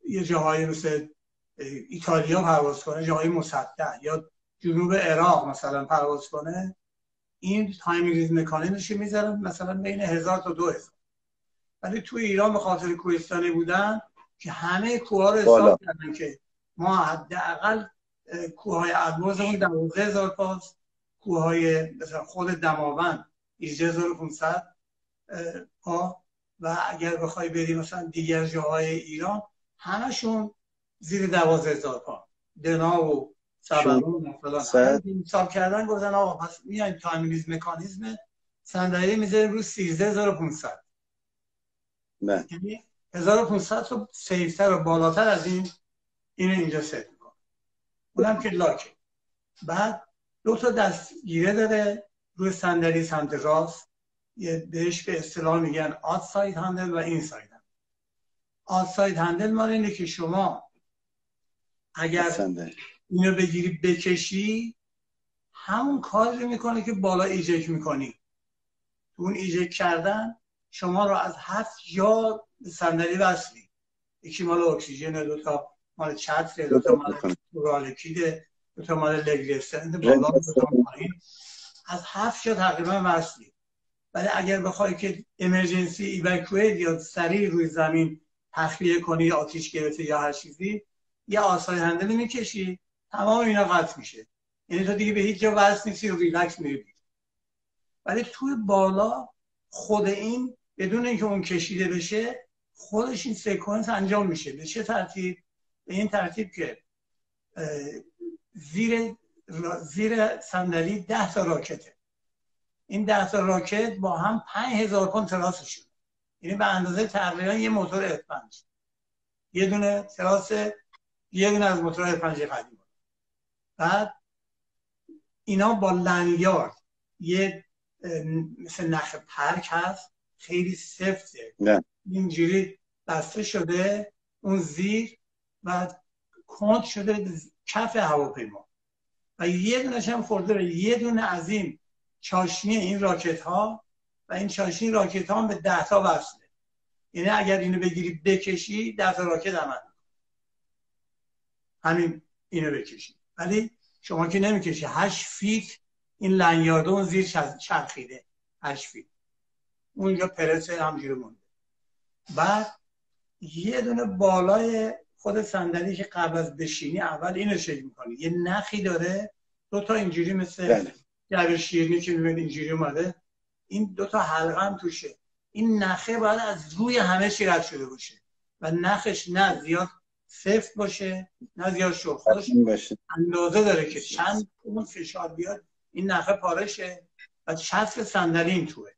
Speaker 2: یه جاهایی مثل ایتالیا پرواز کنه، جاهای مسطح، یا جنوب عراق مثلا پرواز کنه، این تایم ریلیز مکانیزمش میذارن مثلا بین 1000 تا 2000. ولی توی ایران به خاطر کوهستانی بودن که همه کوه‌ها رو حساب کردن که ما حداقل کوههای البرزمون 12000 پاست، کوههای مثلا خود دماوند 18500 پا، و اگر بخوای بری مثلا دیگر جاهای ایران همشون زیر 12000 پا، دنا و سبرون مثلا حساب کردن. گفتن آقا پس میایم تایم ریلیز مکانیزم صندلی میذاریم رو 13500.
Speaker 1: نه
Speaker 2: یعنی 1500 رو سیفتر و بالاتر از این اینجا ست میکنه. اونم که لاکه. بعد 2 تا دستگیره داره روی صندلی سمت راست، بهش به اصطلاح میگن آوتساید هندل و اینساید هندل. آوتساید هندل مال اینه که شما اگر اینو بگیری بکشی همون کار رو میکنه که بالا ایجک میکنی. تو اون ایجک کردن شما رو از 7 جا به صندلی وصلی. یکی مال اکسیژن، 2 تا مال چتر، 2 تا مال رالکیده، 2 تا مال لگرستند بالا، 2 تا پایین، از 7 جا تقریبا وصلی. ولی اگر بخوای که امرجنسی ایواکویت یا سریع روی زمین تخلیه کنی، آتیش گرفته یا هر چیزی، یه آسای هندلی میکشی تمام اینا قطع میشه. یعنی تو دیگه به هیچ جا وصل نیستی و ریلکس میری. ولی توی بالا خود این بدون اینکه اون کشیده بشه خودش این سکانس انجام میشه. به چه ترتیب؟ به این ترتیب که زیر صندلی 10 تا راکته. این 10 تا راکت با هم 5000 پوند تراسشون، یعنی به اندازه تقریبا یه موتور F5. یه دونه تراس، یه دونه از موتور F5 قدیم. بعد اینا با لنگیارد، یه مثل نخ پرک هست خیلی سفته، اینجوری بسته شده اون زیر و کند شده کف هواپیما، و یه دونش هم خورده به یه دونه از این چاشنی این راکت ها، و این چاشنی راکت ها هم به 10 تا وصله. یعنی اگر اینو بگیری بکشی 10 تا راکت عمل همین اینو بکشی. ولی شما که نمیکشی 8 فیت این لنگیارد اون زیر چرخیده 8 فیت، اونجا پرسه همجوری مونده. بعد یه دونه بالای خود صندلی که قبل از بشینی اول اینو چک میکنی، یه نخی داره 2 تا اینجوری مثل جعبه شیرینی که میبینید اینجوری اومده، این 2 تا حلقه هم توشه. این نخه باید از روی همه چی رد شده باشه و نخش نه زیاد سفت باشه نه زیاد شل، خودش اندازه داره که چند اون فشار بیاد این نخه پاره شه. و چتر صندلی این توه.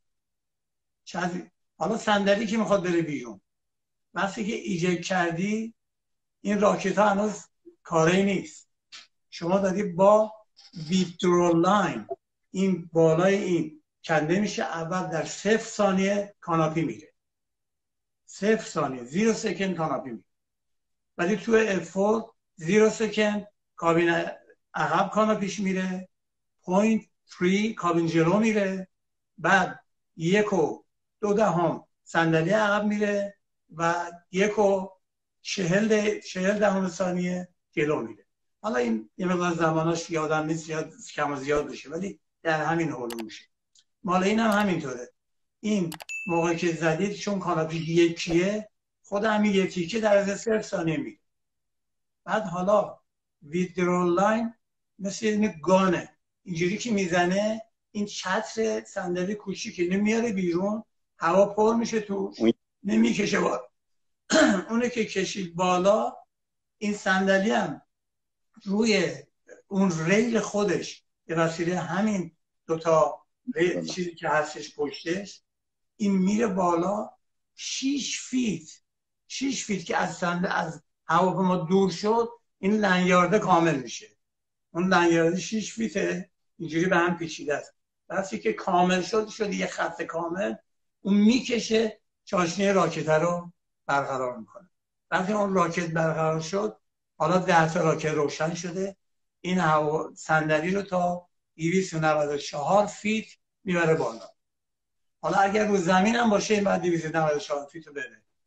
Speaker 2: حالا صندلی که میخواد بره بیرون، وقتی که ایجک کردی این راکت ها هنوز کاری نیست، شما داری با ویدرول لاین این بالای این کنده میشه. اول در 0 ثانیه کاناپی میره، 0 ثانیه 0 سکند کاناپی میره. ولی تو F4 0 سکند کابین عقب کاناپیش میره، 0.3 کابین جلو میره، بعد 1 و 2 دهم صندلی عقب میره و 1 و 40 دهم ثانیه جلو میره. حالا این یه مقدار زماناش یادم نیست، یاد کم و زیاد بشه، ولی در همین حالو میشه. مال این هم همینطوره. این موقع که زدید چون کاناپی یکیه، خود همین یکی که در از 0 ثانیه میره. بعد حالا ویدرول لاین مثل این گانه اینجوری که میزنه، این چتر صندلی کوچیکه نمیاره بیرون، هوا پر میشه تو، نمیکشه بالا. اونه که کشید بالا، این صندلی هم روی اون ریل خودش به وسیله همین 2 تا چیزی که هستش پشتش این میره بالا 6 فیت که از هواپیما دور شد این لنگیارده کامل میشه. اون لنگیارده 6 فیته اینجوری به هم پیچیده است. وقتی که کامل شد یه خط کامل، اون میکشه چاشنی راکت رو برقرار میکنه. وقتی اون راکت برقرار شد، حالا 10 تا راکت روشن شده، این صندلی رو تا 294 فیت میبره بالا. حالا اگر رو زمین هم باشه این بعد 294 فیت رو بره.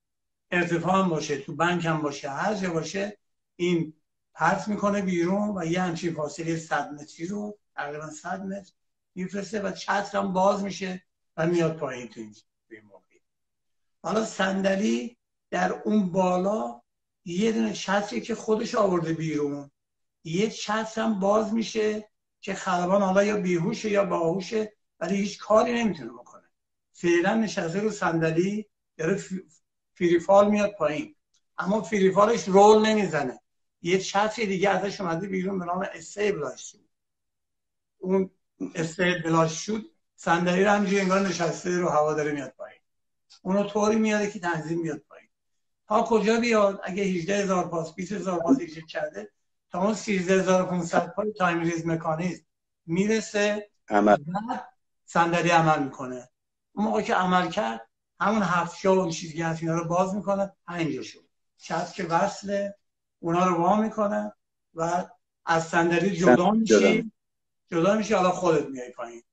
Speaker 2: ارتفاع هم باشه، تو بنک هم باشه، هر جا باشه این پرت میکنه بیرون و یه همچین فاصله 100 متری رو تقریبا 100 متر میفرسته و چتر هم باز میشه و میاد پایین تو این موقع. حالا صندلی در اون بالا یه دونه چتری که خودش آورده بیرون، یه چتر هم باز میشه که خلبان حالا یا بیهوشه یا باهوشه ولی هیچ کاری نمیتونه بکنه، فعلا نشسته رو صندلی داره فریفال میاد پایین، اما فریفالش رول نمیزنه. یه چتر دیگه ازش اومده بیرون به نام استیبلاش شد. اون استیبلاش شد صندلی رو همینجوری انگار نشسته رو هوا داره میاد پایین، اونو طوری میاده که تنظیم میاد پایین. تا کجا بیاد؟ اگه 18000 پاس 20000 پاس ایجاد کرده تا اون 13500 پای تایم ریز مکانیزم میرسه
Speaker 1: عمل.
Speaker 2: بعد صندلی عمل میکنه. اون موقع که عمل کرد همون هفت جا و چیزی که هست اینا رو باز میکنه، 5 جا شد چسب که وصله اونا رو وا میکنه و از صندلی جدا میشی حالا خودت میای پایین.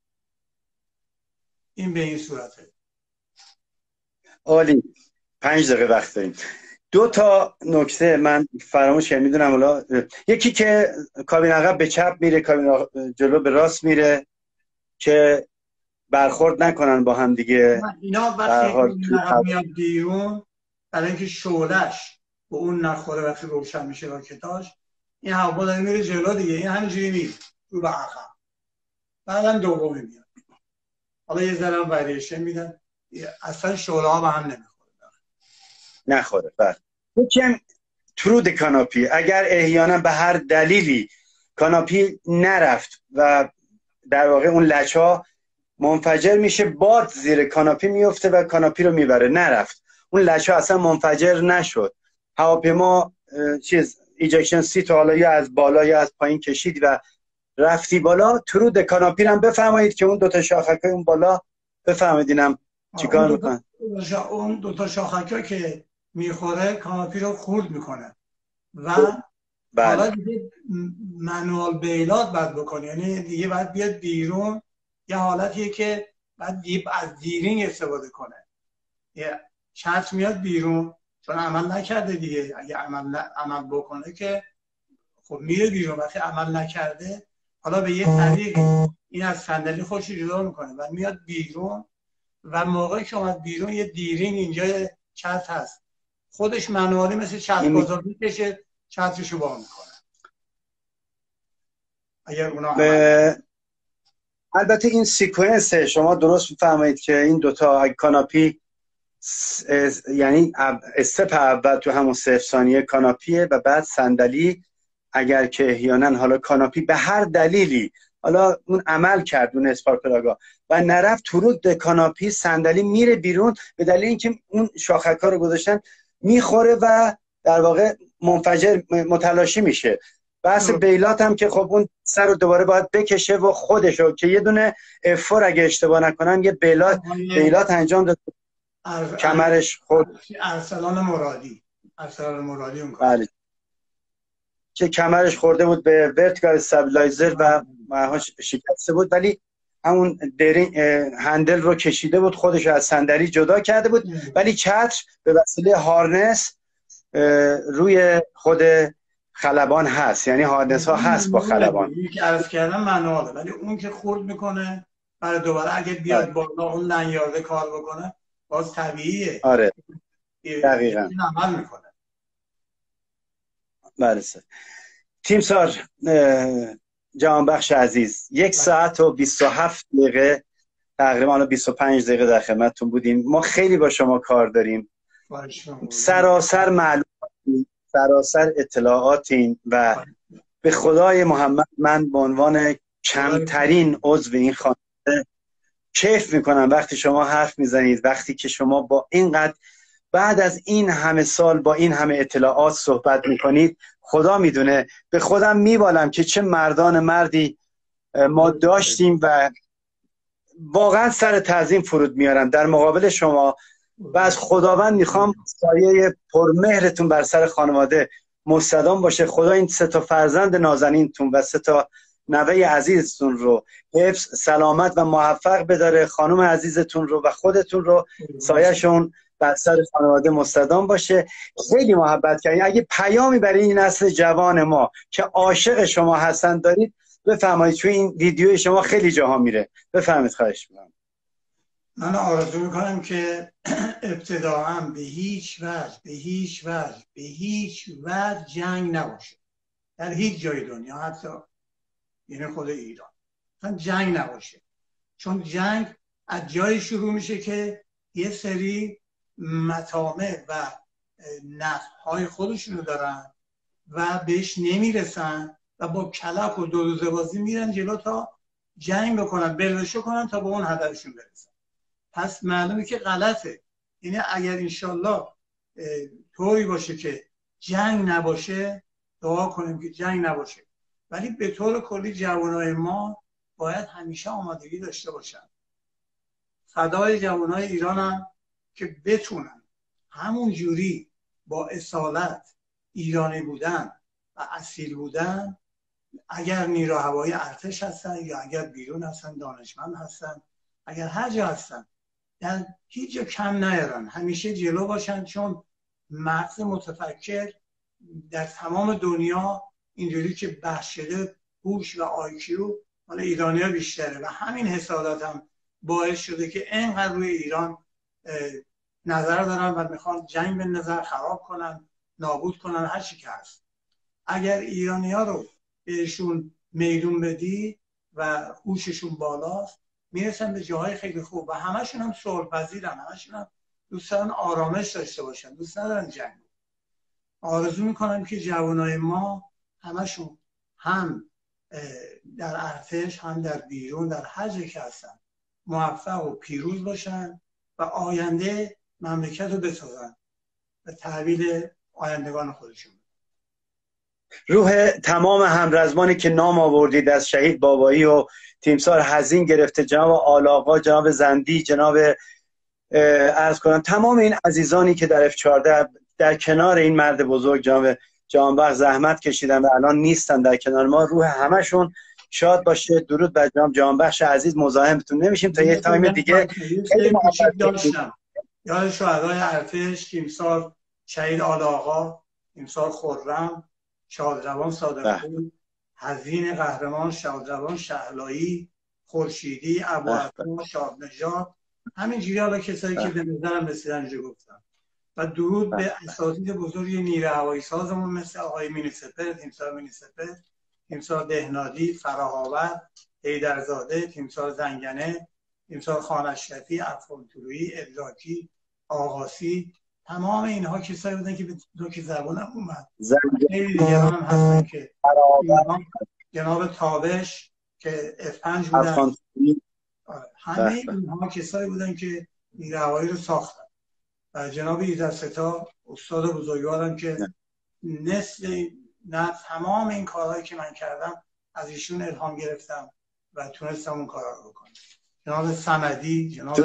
Speaker 2: این به این صورته.
Speaker 1: عالی. 5 دقیقه وقت داریم. 2 تا نکته من فراموش کردم، میدونم حالا یکی که کابین عقب به چپ میره، کابین جلو به راست میره که برخورد نکنن با هم دیگه.
Speaker 2: اینا وقتی میاد بیرون برای اینکه شعله‌اش به اون نخوره وقتی روشن میشه راکتاش، این هوا داره میره جلو دیگه، این همینجوری نیست رو به عقب. بعدم دومی میاد، حالا یه ذره وریشن میدن اصلا شعله ها به هم
Speaker 1: نخوره. بله. یکم ترود کاناپی، اگر احیانا به هر دلیلی کاناپی نرفت و در واقع اون لچه ها منفجر میشه، باد زیر کاناپی میفته و کاناپی رو میبره، نرفت اون لچه ها اصلا منفجر نشد، هواپیما ایجکشن سیت حالا یا از بالا یا از پایین کشید و رفتی بالا، ترود کاناپی رو هم بفرمایید که اون 2 تا شاخکای اون بالا بفرمایید اینم چیکار میکنن.
Speaker 2: اون 2 تا شاخکا که میخوره کاناپی رو خورد میکنه و حالا دیگه منوال بیلات باید بکنی، یعنی دیگه باید بیاد بیرون. یه حالتیه که باید از دیرینگ استفاده کنه، یه چتر میاد بیرون چون عمل نکرده دیگه، اگه عمل بکنه که خب میره بیرون، وقتی عمل نکرده حالا به یه طریقی این از صندلی خودش جدا میکنه و میاد بیرون و موقعی که اومد بیرون یه دیرینگ اینجا چتر هست، خودش منوالی مثل چتر بازار میکشه چترشو با میکنه. اگر اونا
Speaker 1: البته این سیکونس شما درست میفرمایید که این 2 تا کاناپی یعنی استپ اول تو همون 0 ثانیه کاناپیه و بعد صندلی. اگر که احیانا حالا کاناپی به هر دلیلی حالا اون عمل کرد اون اسپارکلاگا و نرفت ترود کاناپی، صندلی میره بیرون به دلیل اینکه اون شاخک‌ها رو گذاشتن میخوره و در واقع منفجر متلاشی میشه. بحث بیلات هم که خب اون سر رو دوباره باید بکشه و خودشو که یه دونه افور اگه اشتباه نکنم یه بیلات انجام داد کمرش خود
Speaker 2: ارسلان مرادی اون
Speaker 1: بله که کمرش خورده بود به ورتیکال استابیلایزر و معهاش شکسته بود، ولی همون هندل رو کشیده بود، خودش از صندلی جدا کرده بود، ولی چتر به وسیله هارنس روی خود خلبان هست، یعنی هارنس ها هست با خلبان.
Speaker 2: یک عرض کردم منواله، ولی اون که خورد میکنه برای دوباره اگه بیاد بالا اون لنیارده کار بکنه باز طبیعیه.
Speaker 1: آره دقیقاً
Speaker 2: عمل میکنه.
Speaker 1: بله تیمسار جهانبخش عزیز، 1 ساعت و 27 دقیقه تقریبا 25 دقیقه در خدمتتون بودیم. ما خیلی با شما کار داریم، سراسر معلومات، سراسر اطلاعاتین و به خدای محمد من به عنوان کمترین عضو این خانواده کیف میکنم وقتی شما حرف میزنید، وقتی که شما با اینقدر بعد از این همه سال با این همه اطلاعات صحبت میکنید. خدا میدونه، به خودم میبالم که چه مردی ما داشتیم و واقعا سر تعظیم فرود میارم در مقابل شما و از خداوند میخوام سایه پرمهرتون بر سر خانواده مستدام باشه. خدا این 3 تا فرزند نازنینتون و 3 تا نوه عزیزتون رو حفظ، سلامت و موفق بداره، خانم عزیزتون رو و خودتون رو سایه‌شون بر سر خانواده مستدام باشه. خیلی محبت کردین. اگه پیامی برای این نسل جوان ما که عاشق شما هستن دارید بفرمایید، چون این ویدیو شما خیلی جاها میره. بفرمایید، خواهش می‌کنم.
Speaker 2: من آرزو میکنم که ابتداعاً به هیچ وجه جنگ نباشه در هیچ جای دنیا، حتی یعنی خود ایران مثلا جنگ نباشه. چون جنگ از جای شروع میشه که یه سری مطامع و نقدهای خودشونو دارن و بهش نمیرسن و با کلک و دوروزه بازی میرن جلو تا جنگ بکنن، بلوشو کنن تا به اون هدفشون برسن. پس معلومه که غلطه. یعنی اگر انشالله طوری باشه که جنگ نباشه، دعا کنیم که جنگ نباشه، ولی به طور کلی جوانای ما باید همیشه آمادگی داشته باشن. فدای جوانای ایران هم که بتونن همون جوری با اصالت ایرانی بودن و اصیل بودن، اگر نیرو هوایی ارتش هستن یا اگر بیرون هستن دانشمند هستن، اگر هر جا هستن در هیچ جا کم نیارن، همیشه جلو باشن. چون مغز متفکر در تمام دنیا اینجوری که بحث شده هوش و آیکیو مال ایرانی‌ها بیشتره و همین حسادت هم باعث شده که اینقدر روی ایران نظر دارن و میخوان جنگ به نظر خراب کنن، نابود کنن، هر چی که هست. اگر ایرانی‌ها رو بهشون میدون بدی و هوششون بالاست میرسن به جاهای خیلی خوب و همشون هم صلح‌پذیرن، همشون هم دوست دارن آرامش داشته باشن، دوست ندارن جنگ. آرزو میکنم که جوانای ما همشون هم در ارتش هم در بیرون در هر جایی که هستن موفق و پیروز باشن و آینده مملکت رو بسازن و تحویل آیندگان خودشون.
Speaker 1: روح تمام همرزمانی که نام آوردید از شهید بابایی و تیمسار حزین گرفته، جناب آلاقا، جناب زندی، جناب عرض کنم تمام این عزیزانی که در F14 در کنار این مرد بزرگ جناب جهانبخش زحمت کشیدن و الان نیستن در کنار ما، روح همشون شاد باشه. درود بر جناب جهانبخش عزیز. مزاحمتون نمیشیم تا یه تایم دیگه. خیلی
Speaker 2: داشتم یاد شهدای ارتش، تیمسار شهید آلاقا، تیمسار خرم، شادروان صادقپور، حزین قهرمان، شادروان شهلایی، خورشیدی، ابوعطا، شادنژاد، همینجوری حالا کسایی که به نظرم رسیدن اینجا گفتم. و درود به اساتید بزرگ نیروی هوایی سازمون مثل آقای مینیسپر، تیمسار مینیسپر، تیمسار دهنادی، فراه‌آور، حیدرزاده، تیمسار زنگنه، تیمسار خان اشرفی، افغان طلویی، ادراکی، آقاسی. تمام اینها کسایی بودن که به دوک زبانم اومد. خیلی دیگران هم هستن که جناب تابش که F5 بودن. همه اینها کسایی بودن که نیروی هوایی رو ساختن. و جناب ایزدستا استاد بزرگوارم که نه تمام این کارهایی که من کردم از ایشون الهام گرفتم و تونستم اون کارها رو بکنم. جناب صمدی، جناب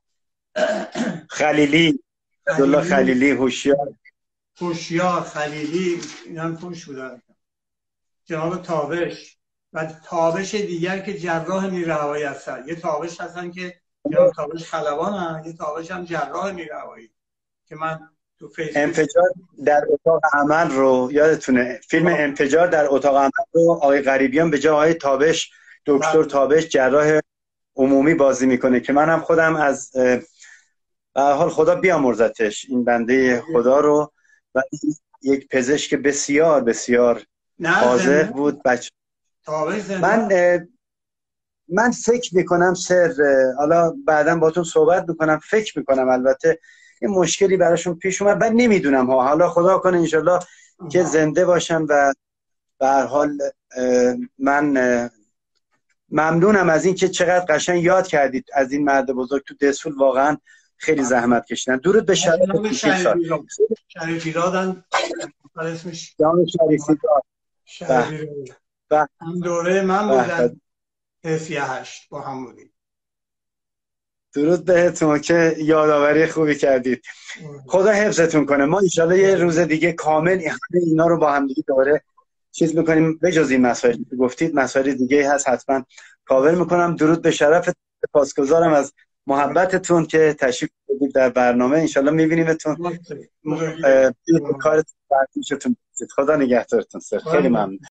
Speaker 1: خلیلی، عبدالله خلیلی،
Speaker 2: هوشیار خلیلی، اینا هم خوش بودن. جناب تابش و تابش دیگر که جراح نیروی هوایی هستن. یه تابش هستن که جناب تابش خلبان هم، یه تابش هم جراح نیروی هوایی که من تو فیسبوک
Speaker 1: انفجار در اتاق عمل رو یادتونه، فیلم انفجار در اتاق عمل رو آقای غریبیان به جای آقای تابش، دکتر تابش جراح عمومی بازی میکنه که منم خودم از به حال خدا بیامرزتش این بنده خدا رو، و یک پزشک بسیار بسیار حاضر بود. بچه من فکر میکنم حالا بعدا باتون صحبت میکنم، فکر میکنم البته این مشکلی براشون پیش اومد، من نمیدونم حالا خدا کنه انشالله که زنده باشم. و به هر حال من ممنونم از این که چقدر قشنگ یاد کردید از این مرد بزرگ تو دسفول، واقعا خیلی زحمت کشیدن. درود به
Speaker 2: شریفی دادن اسمش
Speaker 1: شریفی
Speaker 2: داد هم دوره من بودن حفیه 8 با هم بودیم.
Speaker 1: درود بهتون که یادآوری خوبی کردید. خدا حفظتون کنه. ما انشالله یه روز دیگه کامل اینا رو با هم دیگه دوباره چیز میکنیم. بجز این مسائل که گفتید مسائل دیگه هست حتما کاور میکنم. درود به شرف، سپاسگزارم از محبتتون که تشریف بودید در برنامه. انشالله میبینیمتون. کارتون خدا نگهدارتون سر. خیلی ممنون.